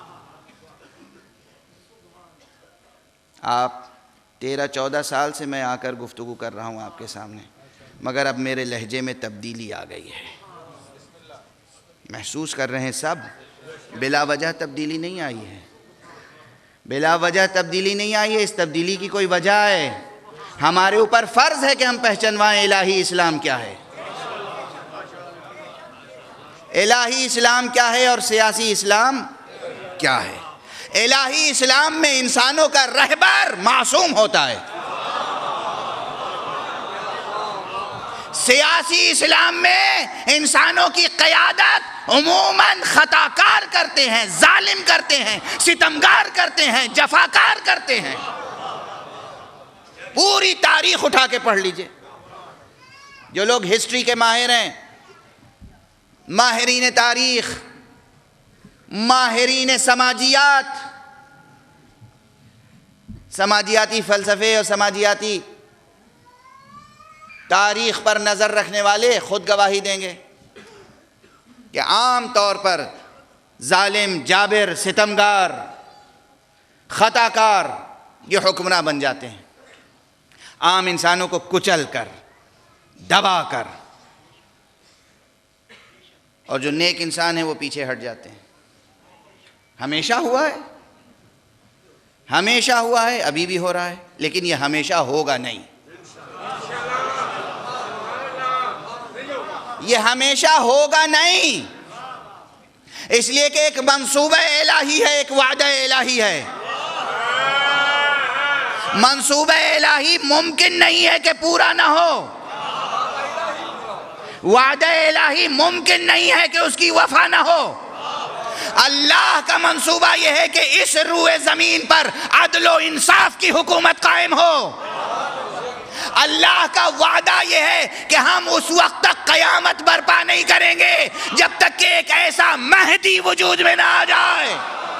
آپ 13-14 سال سے میں آ کر گفتگو کر رہا ہوں آپ کے سامنے، مگر اب میرے لہجے میں تبدیلی آ گئی ہے. محسوس کر رہے ہیں سب، بلا وجہ تبدیلی نہیں آئی ہے. بلا وجہ تبدیلی نہیں آئی ہے. اس تبدیلی کی کوئی وجہ ہے. ہمارے اوپر فرض ہے کہ ہم پہچنوائیں الہی اسلام کیا ہے. الہی اسلام کیا ہے اور سیاسی اسلام کیا ہے. الہی اسلام میں انسانوں کا رہبر معصوم ہوتا ہے. سیاسی اسلام میں انسانوں کی قیادت عموماً خطا کار کرتے ہیں، ظالم کرتے ہیں، ستمگار کرتے ہیں، جفاکار کرتے ہیں. پوری تاریخ اٹھا کے پڑھ لیجئے. جو لوگ ہسٹری کے ماہر ہیں، ماہرین تاریخ، ماہرین سماجیات، سماجیاتی فلسفے اور سماجیاتی تاریخ پر نظر رکھنے والے خود گواہی دیں گے کہ عام طور پر ظالم، جابر، ستمگار، خطا کار یہ حکمراں بن جاتے ہیں. عام انسانوں کو کچل کر، دبا کر، اور جو نیک انسان ہیں وہ پیچھے ہٹ جاتے ہیں. ہمیشہ ہوا ہے، ہمیشہ ہوا ہے، ابھی بھی ہو رہا ہے، لیکن یہ ہمیشہ ہوگا نہیں. یہ ہمیشہ ہوگا نہیں. اس لیے کہ ایک منصوبہ الہی ہے، ایک وعدہ الہی ہے. منصوبہ الہی ممکن نہیں ہے کہ پورا نہ ہو. وعدہ الہی ممکن نہیں ہے کہ اس کی وفا نہ ہو. اللہ کا منصوبہ یہ ہے کہ اس روئے زمین پر عدل و انصاف کی حکومت قائم ہو. اللہ کا وعدہ یہ ہے کہ ہم اس وقت تک قیامت برپا نہیں کریں گے جب تک کہ ایک ایسا مہدی وجود میں نہ آ جائے.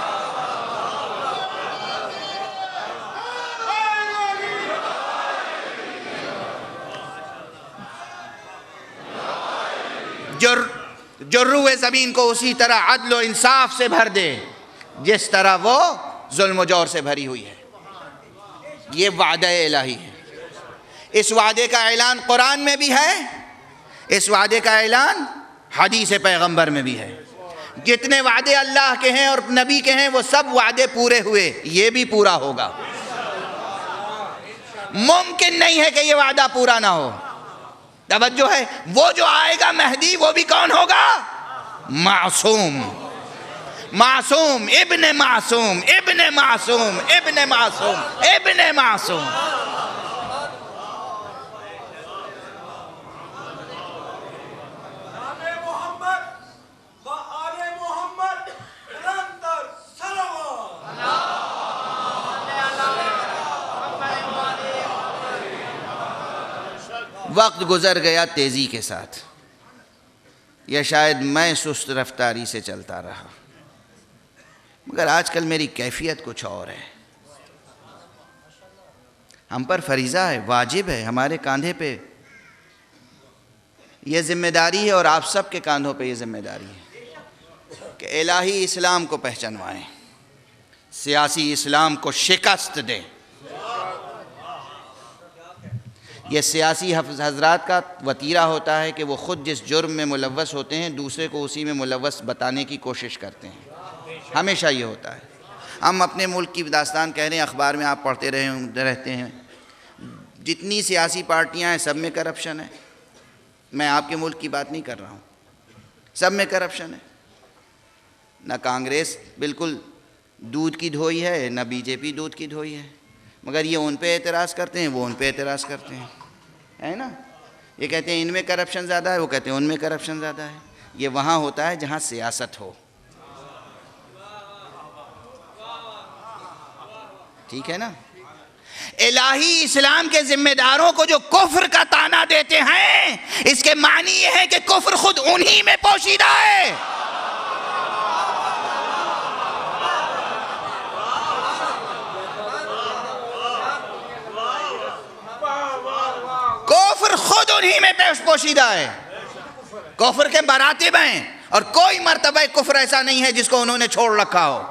جو روئے زمین کو اسی طرح عدل و انصاف سے بھر دے جس طرح وہ ظلم و جور سے بھری ہوئی ہے. یہ وعدہ الہی ہے. اس وعدے کا اعلان قرآن میں بھی ہے، اس وعدے کا اعلان حدیث پیغمبر میں بھی ہے. جتنے وعدے اللہ کے ہیں اور نبی کے ہیں وہ سب وعدے پورے ہوئے، یہ بھی پورا ہوگا. ممکن نہیں ہے کہ یہ وعدہ پورا نہ ہو. توجہ ہے، وہ جو آئے گا مہدی وہ بھی کون ہوگا؟ معصوم، معصوم ابن معصوم ابن معصوم ابن معصوم ابن معصوم۔ وقت گزر گیا تیزی کے ساتھ، یا شاید میں سست رفتاری سے چلتا رہا، مگر آج کل میری کیفیت کچھ اور ہے۔ ہم پر فریضہ ہے، واجب ہے، ہمارے کاندھے پہ یہ ذمہ داری ہے، اور آپ سب کے کاندھوں پہ یہ ذمہ داری ہے کہ الہی اسلام کو پہچانوائیں، سیاسی اسلام کو شکست دیں۔ یہ سیاسی حضرات کا وتیرہ ہوتا ہے کہ وہ خود جس جرم میں ملوث ہوتے ہیں دوسرے کو اسی میں ملوث بتانے کی کوشش کرتے ہیں، ہمیشہ یہ ہوتا ہے۔ ہم اپنے ملک کی داستان کہہ رہے ہیں، اخبار میں آپ پڑھتے رہتے ہیں، جتنی سیاسی پارٹیاں ہیں سب میں کرپشن ہے۔ میں آپ کے ملک کی بات نہیں کر رہا ہوں، سب میں کرپشن ہے۔ نہ کانگریس بالکل دودھ کی دھوئی ہے، نہ بی جے پی دودھ کی دھوئی ہے، مگر یہ ان پہ اعتراض کرتے ہیں، وہ ان پہ اعتراض کرتے ہیں، ہے نا؟ یہ کہتے ہیں ان میں کرپشن زیادہ ہے، وہ کہتے ہیں ان میں کرپشن زیادہ ہے۔ یہ وہاں ہوتا ہے جہاں سیاست ہو، ٹھیک ہے نا؟ الہی اسلام کے ذمہ داروں کو جو کفر کا طعنہ دیتے ہیں، اس کے معنی یہ ہے کہ کفر خود انہی میں پوشیدہ ہے۔ کفر خود انہی میں پوشیدہ ہے، کفر کے مراتب ہیں، اور کوئی مرتبہ کفر ایسا نہیں ہے جس کو انہوں نے چھوڑ رکھا ہو۔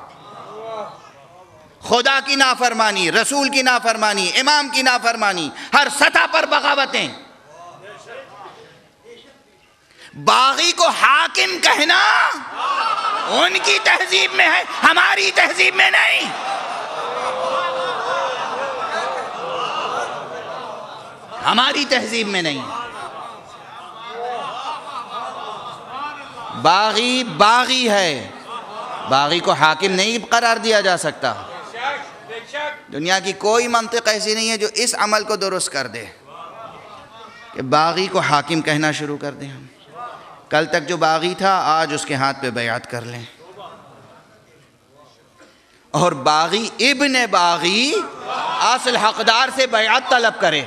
خدا کی نافرمانی، رسول کی نافرمانی، امام کی نافرمانی، ہر سطح پر بغاوتیں۔ باغی کو حاکم کہنا ان کی تہذیب میں ہے، ہماری تہذیب میں نہیں۔ ہماری تہذیب میں نہیں۔ باغی باغی ہے، باغی کو حاکم نہیں قرار دیا جا سکتا۔ دنیا کی کوئی منطق ایسی نہیں ہے جو اس عمل کو درست کر دے کہ باغی کو حاکم کہنا شروع کر دیں ہم۔ کل تک جو باغی تھا آج اس کے ہاتھ پہ بیعت کر لیں، اور باغی ابن باغی اصل حقدار سے بیعت طلب کرے۔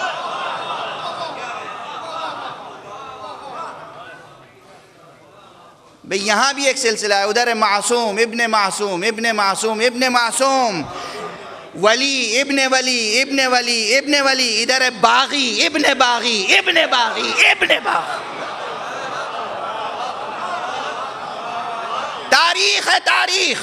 بھئی یہاں بھی ایک سلسلہ ہے، ادھر معصوم ابن معصوم ابن معصوم ابن معصوم، ولی ابن ولی ابن ولی ابن ولی، ادھر ہے باغی ابن باغی ابن باغی ابن باغی۔ تاریخ ہے، تاریخ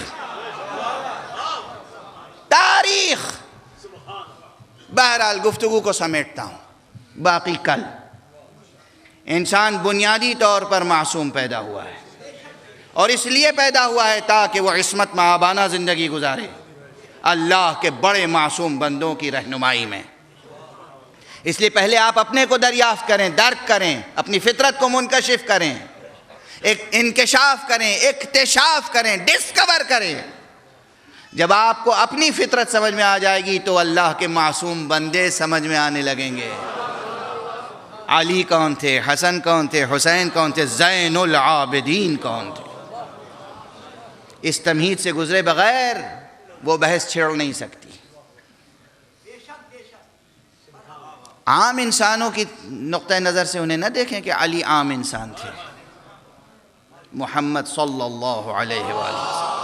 تاریخ۔ بہرحال گفتگو کو سمیٹتا ہوں، باقی کل انسان بنیادی طور پر معصوم پیدا ہوا ہے، اور اس لیے پیدا ہوا ہے تاکہ وہ عصمت مآبانہ زندگی گزارے اللہ کے بڑے معصوم بندوں کی رہنمائی میں۔ اس لیے پہلے آپ اپنے کو دریافت کریں، درک کریں، اپنی فطرت کو منکشف کریں، ایک انکشاف کریں، اکتشاف کریں، ڈسکور کریں۔ جب آپ کو اپنی فطرت سمجھ میں آ جائے گی تو اللہ کے معصوم بندے سمجھ میں آنے لگیں گے۔ علی کون تھے، حسن کون تھے، حسین کون تھے، زین العابدین کون تھے، اس تمہید سے گزرے بغیر وہ بحث چھیڑ نہیں سکتی۔ عام انسانوں کی نقطہ نظر سے انہیں نہ دیکھیں کہ علی عام انسان تھے، محمد صلی اللہ علیہ وآلہ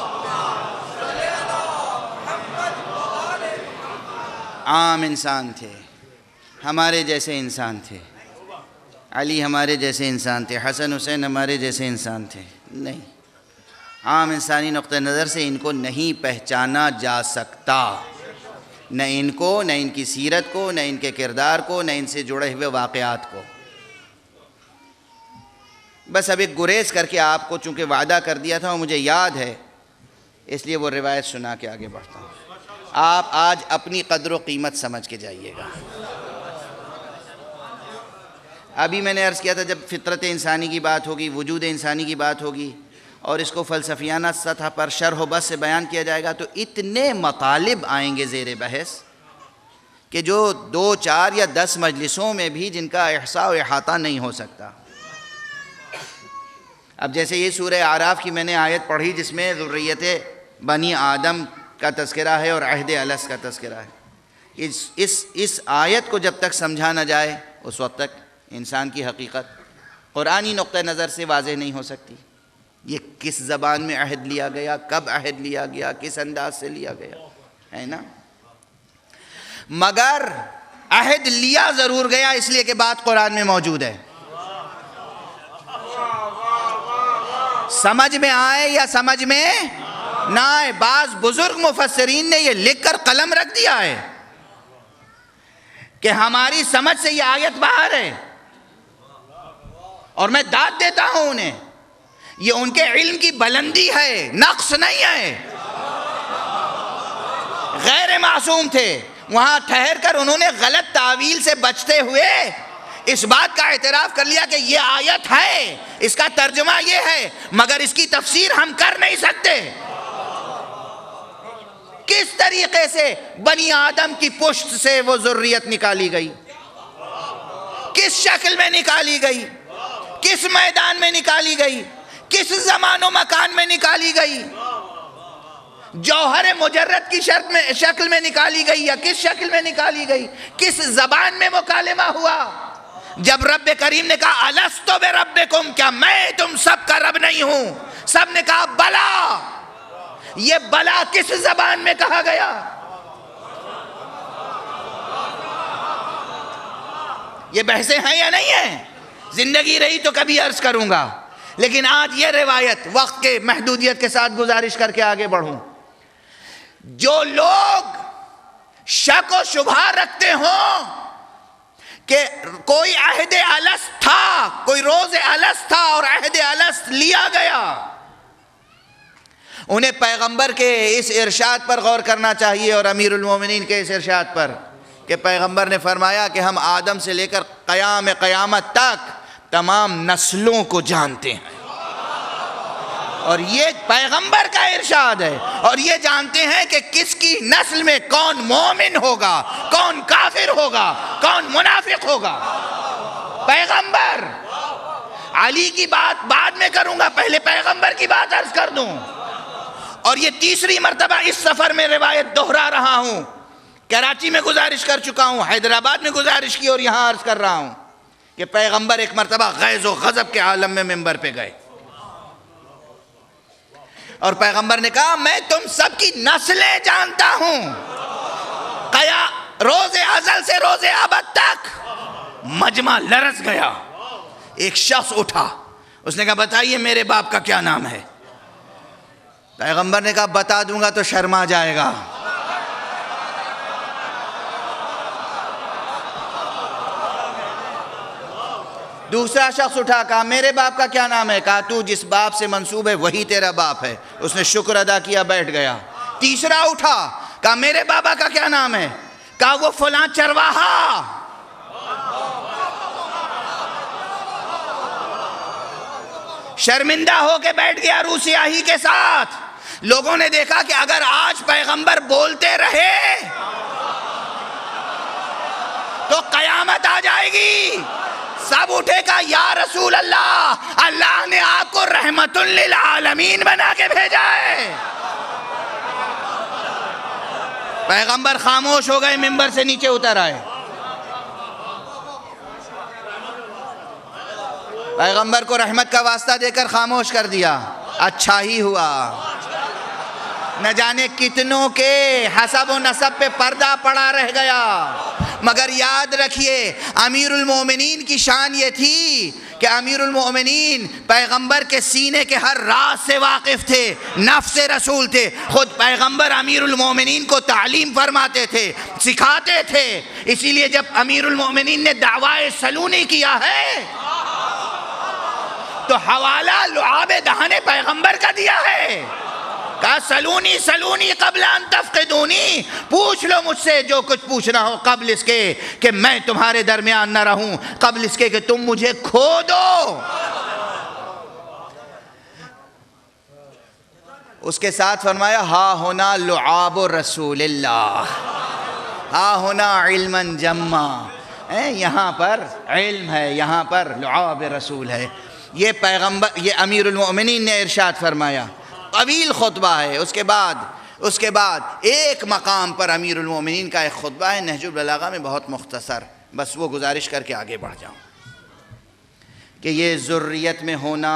عام انسان تھے، ہمارے جیسے انسان تھے، علی ہمارے جیسے انسان تھے، حسن حسین ہمارے جیسے انسان تھے، نہیں، عام انسانی نقطہ نظر سے ان کو نہیں پہچانا جا سکتا، نہ ان کو، نہ ان کی سیرت کو، نہ ان کے کردار کو، نہ ان سے جڑے ہوئے واقعات کو۔ بس اب ایک گریز کر کے آپ کو چونکہ وعدہ کر دیا تھا اور مجھے یاد ہے، اس لیے وہ روایت سنا کے آگے بڑھتا ہوں۔ آپ آج اپنی قدر و قیمت سمجھ کے جائیے گا۔ ابھی میں نے عرض کیا تھا جب فطرت انسانی کی بات ہوگی، وجود انسانی کی بات ہوگی اور اس کو فلسفیانہ سطح پر شرح و بسط سے بیان کیا جائے گا تو اتنے مطالب آئیں گے زیر بحث کہ جو 2، 4 یا 10 مجلسوں میں بھی جن کا احصاء و احاطہ نہیں ہو سکتا۔ اب جیسے یہ سورہ اعراف کی میں نے آیت پڑھی جس میں ذریت بنی آدم کا تذکرہ ہے اور عہد الست کا تذکرہ ہے، اس آیت کو جب تک سمجھا نہ جائے اس وقت تک انسان کی حقیقت قرآنی نقطہ نظر سے واضح نہیں ہو سکتی۔ یہ کس زبان میں عہد لیا گیا، کب عہد لیا گیا، کس انداز سے لیا گیا ہے نا، مگر عہد لیا ضرور گیا اس لیے کہ بات قرآن میں موجود ہے۔ سمجھ میں آئے یا سمجھ میں نہ آئے، بعض بزرگ مفسرین نے یہ لکھ کر قلم رکھ دیا ہے کہ ہماری سمجھ سے یہ آیت باہر ہے، اور میں داد دیتا ہوں انہیں، یہ ان کے علم کی بلندی ہے، نقص نہیں ہے۔ غیر معصوم تھے، وہاں ٹھہر کر انہوں نے غلط تعویل سے بچتے ہوئے اس بات کا اعتراف کر لیا کہ یہ آیت ہے، اس کا ترجمہ یہ ہے، مگر اس کی تفسیر ہم کر نہیں سکتے۔ کس طریقے سے بنی آدم کی پشت سے وہ ذریت نکالی گئی، کس شکل میں نکالی گئی، کس میدان میں نکالی گئی، کس زمان و مکان میں نکالی گئی، جوہر مجرد کی شکل میں نکالی گئی یا کس شکل میں نکالی گئی، کس زبان میں مکالمہ ہوا۔ جب رب کریم نے کہا الستُ بربکم، کیا میں تم سب کا رب نہیں ہوں، سب نے کہا بلا۔ یہ بلا کس زبان میں کہا گیا؟ یہ بحثیں ہیں یا نہیں ہیں؟ زندگی رہی تو کبھی عرض کروں گا، لیکن آج یہ روایت وقت کے محدودیت کے ساتھ گزارش کر کے آگے بڑھوں۔ جو لوگ شک و شبہ رکھتے ہوں کہ کوئی عہد الست تھا، کوئی روز الست تھا اور عہد الست لیا گیا، انہیں پیغمبر کے اس ارشاد پر غور کرنا چاہیے اور امیر المومنین کے اس ارشاد پر کہ پیغمبر نے فرمایا کہ ہم آدم سے لے کر قیامت تک تمام نسلوں کو جانتے ہیں، اور یہ پیغمبر کا ارشاد ہے، اور یہ جانتے ہیں کہ کس کی نسل میں کون مومن ہوگا، کون کافر ہوگا، کون منافق ہوگا۔ پیغمبر، علی کی بات بعد میں کروں گا، پہلے پیغمبر کی بات عرض کر دوں۔ اور یہ تیسری مرتبہ اس سفر میں روایت دہرا رہا ہوں، کراچی میں گزارش کر چکا ہوں، حیدرآباد میں گزارش کی اور یہاں عرض کر رہا ہوں کہ پیغمبر ایک مرتبہ غیظ و غضب کے عالم میں منبر پہ گئے اور پیغمبر نے کہا میں تم سب کی نسلیں جانتا ہوں، روز ازل سے روز ابد تک۔ مجمع لرز گیا، ایک شخص اٹھا، اس نے کہا بتائیے میرے باپ کا کیا نام ہے؟ پیغمبر نے کہا بتا دوں گا تو شرما جائے گا۔ دوسرا شخص اٹھا، کہا میرے باپ کا کیا نام ہے؟ کہا تو جس باپ سے منسوب ہے وہی تیرا باپ ہے۔ اس نے شکر ادا کیا، بیٹھ گیا۔ تیسرا اٹھا، کہا میرے بابا کا کیا نام ہے؟ کہا وہ فلاں چرواہا۔ شرمندہ ہو کے بیٹھ گیا روح سیاہی کے ساتھ۔ لوگوں نے دیکھا کہ اگر آج پیغمبر بولتے رہے تو قیامت آ جائے گی۔ سب اٹھے کہا یا رسول اللہ، اللہ نے آپ کو رحمت للعالمین بنا کے بھیجا ہے۔ پیغمبر خاموش ہو گئے، منبر سے نیچے اتر آئے۔ پیغمبر کو رحمت کا واسطہ دے کر خاموش کر دیا۔ اچھا ہی ہوا، نہ جانے کتنوں کے حسب و نسب پہ پردہ پڑا رہ گیا۔ مگر یاد رکھیے امیر المومنین کی شان یہ تھی کہ امیر المومنین پیغمبر کے سینے کے ہر راز سے واقف تھے، نفس رسول تھے۔ خود پیغمبر امیر المومنین کو تعلیم فرماتے تھے، سکھاتے تھے۔ اسی لیے جب امیر المومنین نے دعوی سلونی کیا ہے تو حوالہ لعاب دہن پیغمبر کا دیا ہے۔ کہا سلونی سلونی قبل ان تفقدونی، پوچھ لو مجھ سے جو کچھ پوچھنا ہو قبل اس کے کہ میں تمہارے درمیان نہ رہوں، قبل اس کے کہ تم مجھے کھو دو۔ اس کے ساتھ فرمایا ہا ہونا لعاب رسول اللہ، ہا ہونا علما جما، یہاں پر علم ہے، یہاں پر لعاب رسول ہے۔ یہ پیغمبر، یہ امیر المؤمنین نے ارشاد فرمایا، طویل خطبہ ہے۔ اس کے بعد ایک مقام پر امیر المؤمنین کا ایک خطبہ ہے نہج البلاغہ میں، بہت مختصر، بس وہ گزارش کر کے آگے بڑھ جاؤں کہ یہ ذریت میں ہونا،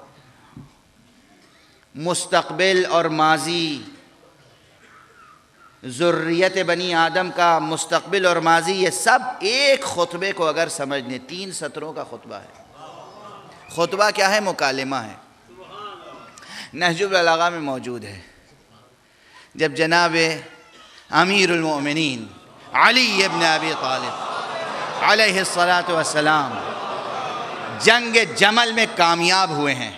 مستقبل اور ماضی، ذریت بنی آدم کا مستقبل اور ماضی، یہ سب ایک خطبے کو اگر سمجھنے، 3 سطروں کا خطبہ ہے۔ خطبہ کیا ہے؟ مکالمہ ہے، نہج البلاغہ میں موجود ہے۔ جب جناب امیر المؤمنین علی ابن ابی طالب علیہ السلام جنگ جمل میں کامیاب ہوئے ہیں،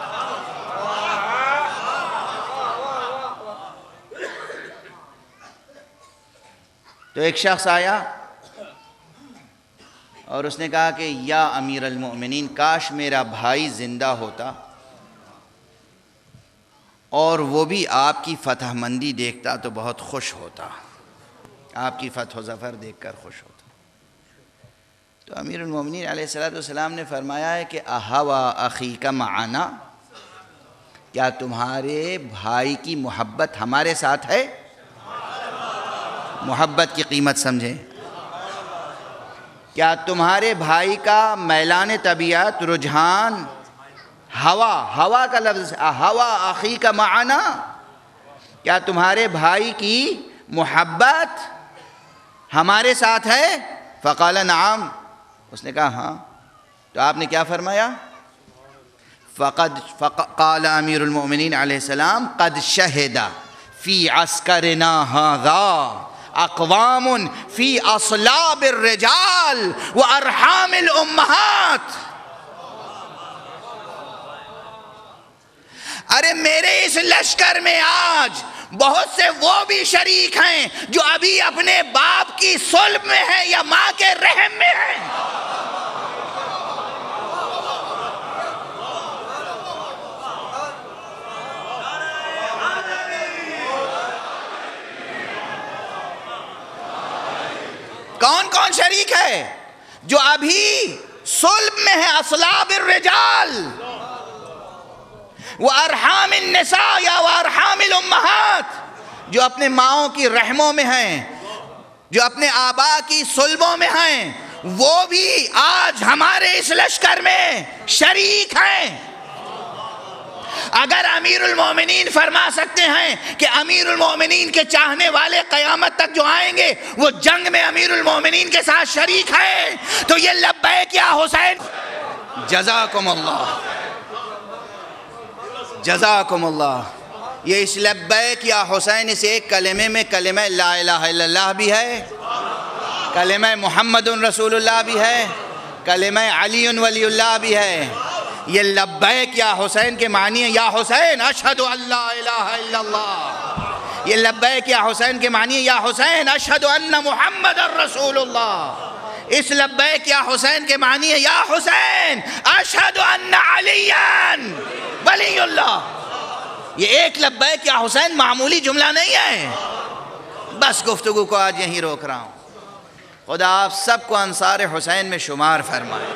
تو ایک شخص آیا اور اس نے کہا کہ یا امیر المؤمنین، کاش میرا بھائی زندہ ہوتا اور وہ بھی آپ کی فتح مندی دیکھتا تو بہت خوش ہوتا، آپ کی فتح و ظفر دیکھ کر خوش ہوتا۔ تو امیر المؤمنین علیہ السلام نے فرمایا ہے کہ احوا اخیک معنا، کیا تمہارے بھائی کی محبت ہمارے ساتھ ہے؟ محبت کی قیمت سمجھیں، کیا تمہارے بھائی کا میلان طبیعت، رجحان، ہوا کا لفظ ہوا اخیک معنا، کیا تمہارے بھائی کی محبت ہمارے ساتھ ہے؟ فقال نعم، اس نے کہا ہاں۔ تو آپ نے کیا فرمایا؟ قال امیر المؤمنین علیہ السلام قد شہد فی عسکرنا ھذا اقوام فی اصلاب الرجال و ارحام الامہات، ارے میرے اس لشکر میں آج بہت سے وہ بھی شریک ہیں جو ابھی اپنے باپ کی صلب میں ہیں یا ماں کے رحم میں ہیں۔ کون کون شریک ہے؟ جو ابھی صلب میں ہے، اصلاب الرجال وارحام النساء یا وارحام الامہات، جو اپنے ماؤں کی رحموں میں ہیں، جو اپنے آبا کی صلبوں میں ہیں، وہ بھی آج ہمارے اس لشکر میں شریک ہیں۔ اگر امیر المومنین فرما سکتے ہیں کہ امیر المومنین کے چاہنے والے قیامت تک جو آئیں گے وہ جنگ میں امیر المومنین کے ساتھ شریک ہیں، تو یہ لبیک یا حسین، جزاکم اللہ، جزاکم اللہ۔ یہ اس لبیک یا حسین اس ایک کلمے میں کلمہ لا الہ الا اللہ بھی ہے، کلمہ محمد رسول اللہ بھی ہے، کلمہ علی ولی اللہ بھی ہے۔ یہ لبیک یا حسین کے معنی ہے یا حسین اشہد ان لا الہ الا اللہ، یہ لبیک یا حسین کے معنی ہے یا حسین اشہد ان محمد رسول اللہ، اس لبیک یا حسین کے معنی ہے یا حسین اشہد ان علی ولی اللہ۔ یہ ایک لبیک یا حسین معمولی جملہ نہیں ہے۔ بس گفتگو کو آج یہیں روک رہا ہوں، خدا آپ سب کو انصار حسین میں شمار فرمائے۔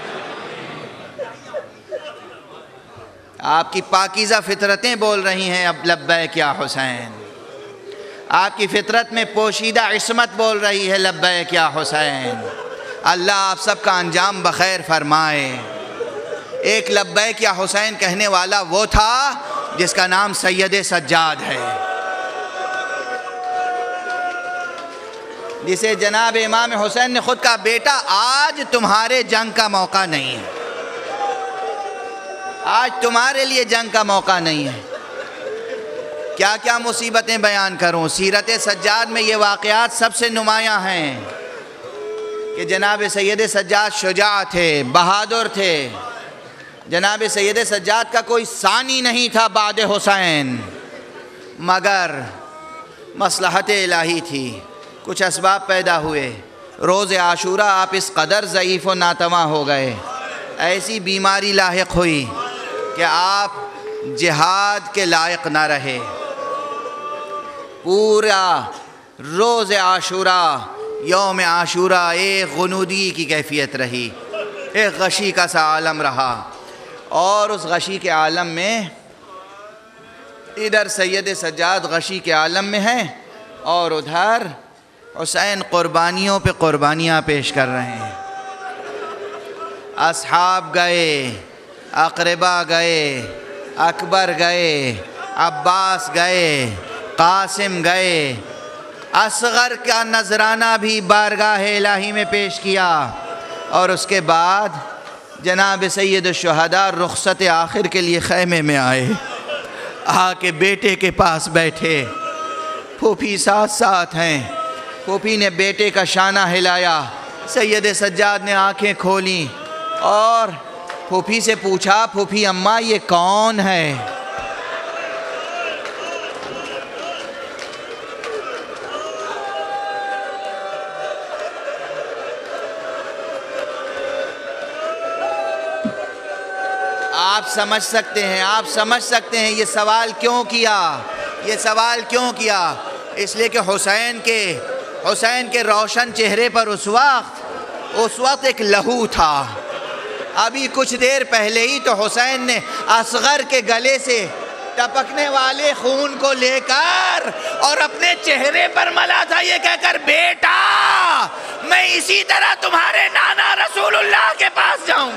آپ کی پاکیزہ فطرتیں بول رہی ہیں اب لبیک یا حسین، آپ کی فطرت میں پوشیدہ عصمت بول رہی ہے لبیک یا حسین۔ اللہ آپ سب کا انجام بخیر فرمائے۔ ایک لبیک یا حسین کہنے والا وہ تھا جس کا نام سید سجاد ہے، جسے جناب امام حسین نے خود کہا بیٹا آج تمہارے جنگ کا موقع نہیں ہے، آج تمہارے لیے جنگ کا موقع نہیں ہے۔ کیا کیا مصیبتیں بیان کروں، سیرت سجاد میں یہ واقعات سب سے نمایاں ہیں کہ جناب سید سجاد شجاع تھے، بہادر تھے۔ جناب سید سجاد کا کوئی ثانی نہیں تھا بعد حسین، مگر مصلحت الہی تھی، کچھ اسباب پیدا ہوئے، روز عاشورہ آپ اس قدر ضعیف و ناتواں ہو گئے، ایسی بیماری لاحق ہوئی کہ آپ جہاد کے لائق نہ رہے۔ پورا روز عاشورہ، یوم عاشورہ ایک غنودگی کی کیفیت رہی، ایک غشی کا سا عالم رہا، اور اس غشی کے عالم میں ادھر سید سجاد غشی کے عالم میں ہیں اور ادھر حسین قربانیوں پہ قربانیاں پیش کر رہے ہیں۔ اصحاب گئے، اقربا گئے، اکبر گئے، عباس گئے، قاسم گئے، اصغر کا نذرانہ بھی بارگاہ الہی میں پیش کیا، اور اس کے بعد جناب سید الشہداء رخصت آخر کے لیے خیمے میں آئے، آ کے بیٹے کے پاس بیٹھے، پھوپھی ساتھ ساتھ ہیں، پھوپھی نے بیٹے کا شانہ ہلایا، سید سجاد نے آنکھیں کھولیں اور پھوپھی سے پوچھا، پھوپھی اماں یہ کون ہے؟ آپ سمجھ سکتے ہیں یہ سوال کیوں کیا؟ اس لیے کہ حسین کے روشن چہرے پر اس وقت ایک لہو تھا۔ ابھی کچھ دیر پہلے ہی تو حسین نے اصغر کے گلے سے ٹپکنے والے خون کو لے کر اور اپنے چہرے پر ملا تھا، یہ کہہ کر بیٹا میں اسی طرح تمہارے نانا رسول اللہ کے پاس جاؤں۔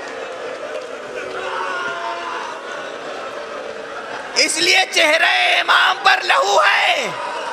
اس لیے چہرہ امام پر لہو ہے،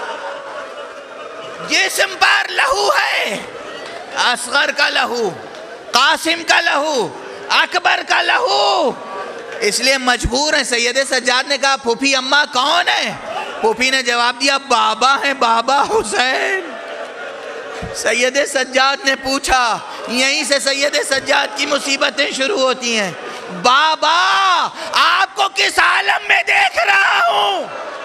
جسم پر لہو ہے، اصغر کا لہو، قاسم کا لہو، اکبر کا لہو۔ اس لیے مجبور ہیں۔ سید سجاد نے کہا پھوپھی اماں کون ہے؟ پھوپھی نے جواب دیا بابا ہیں، بابا حسین۔ سید سجاد نے پوچھا، یہیں سے سید سجاد کی مصیبتیں شروع ہوتی ہیں، بابا آپ کو کس عالم میں دیکھ رہا ہوں؟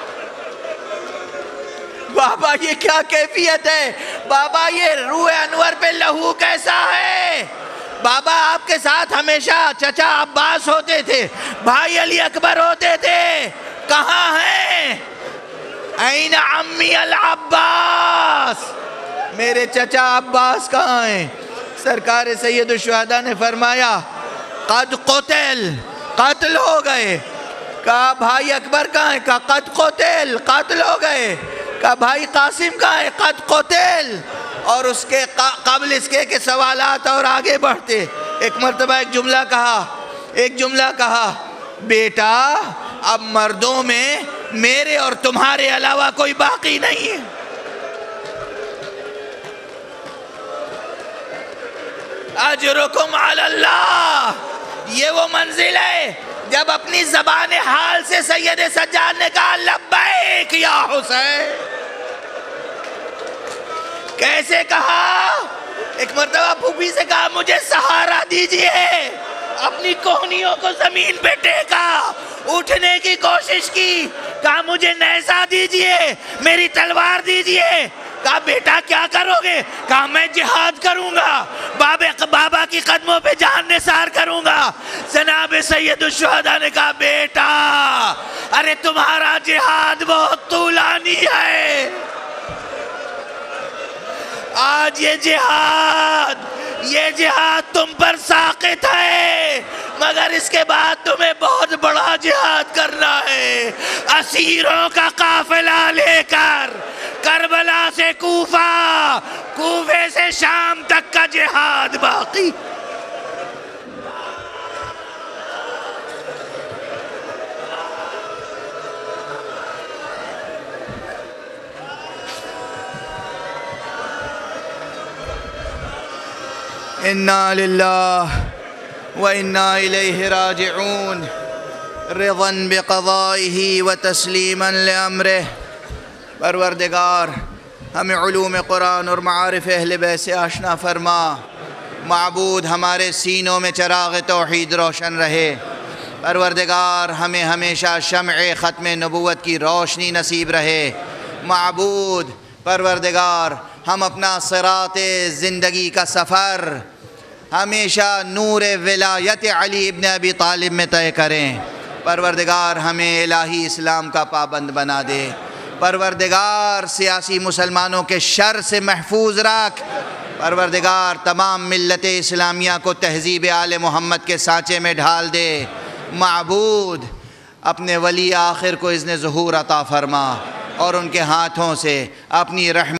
بابا یہ کیا کیفیت ہے؟ بابا یہ روح انور پہ لہو کیسا ہے؟ بابا آپ کے ساتھ ہمیشہ چچا عباس ہوتے تھے، بھائی علی اکبر ہوتے تھے، کہاں ہیں؟ این عمی العباس، میرے چچا عباس کہاں ہیں؟ سرکار سید الشہداء نے فرمایا قد قتل ہو گئے۔ کہا بھائی اکبر کہاں ہے؟ کہا قد قتل ہو گئے۔ کہا بھائی قاسم کہاں ہے؟ قد قتل۔ اور اس کے قبل اس کے سوالات اور آگے بڑھتے، ایک مرتبہ ایک جملہ کہا بیٹا اب مردوں میں میرے اور تمہارے علاوہ کوئی باقی نہیں ہے۔ اجرکم علی اللہ، یہ وہ منزل ہے جب اپنی زبان حال سے سید سجاد نے کہا لبیک یا حسین۔ کیسے کہا؟ ایک مرتبہ پھوپھی سے کہا مجھے سہارا دیجئے، اپنی کوہنیوں کو زمین پہ ٹیکا، اٹھنے کی کوشش کی، کہا مجھے نیزہ دیجئے، میری تلوار دیجئے۔ کہا بیٹا کیا کرو گے؟ کہا میں جہاد کروں گا، بابا کی قدموں پہ جان نثار کروں گا۔ جناب سید الشہداء نے کہا بیٹا ارے تمہارا جہاد بہت طولانی ہے، آج یہ جہاد تم پر ساقط ہے، مگر اس کے بعد تمہیں بہت بڑا جہاد کرنا ہے، اسیروں کا قافلہ لے کر کربلا سے کوفہ، کوفے سے شام تک کا جہاد باقی۔ انا للہ وانا الیہ راجعون، رضا بقضائہ وتسلیما لامرہ۔ پروردگار ہمیں علوم قرآن اور معارف اہل بیت سے آشنا فرما، معبود ہمارے سینوں میں چراغ توحید روشن رہے، پروردگار ہمیں ہمیشہ شمع ختم نبوت کی روشنی نصیب رہے۔ معبود پروردگار ہم اپنا صراط زندگی کا سفر ہمیشہ نور ولایت علی ابن ابی طالب میں طے کریں۔ پروردگار ہمیں الہی اسلام کا پابند بنا دے۔ پروردگار سیاسی مسلمانوں کے شر سے محفوظ رکھ۔ پروردگار تمام ملت اسلامیہ کو تہذیب آل محمد کے سانچے میں ڈھال دے۔ معبود اپنے ولی آخر کو اذن ظہور عطا فرما اور ان کے ہاتھوں سے اپنی رحمت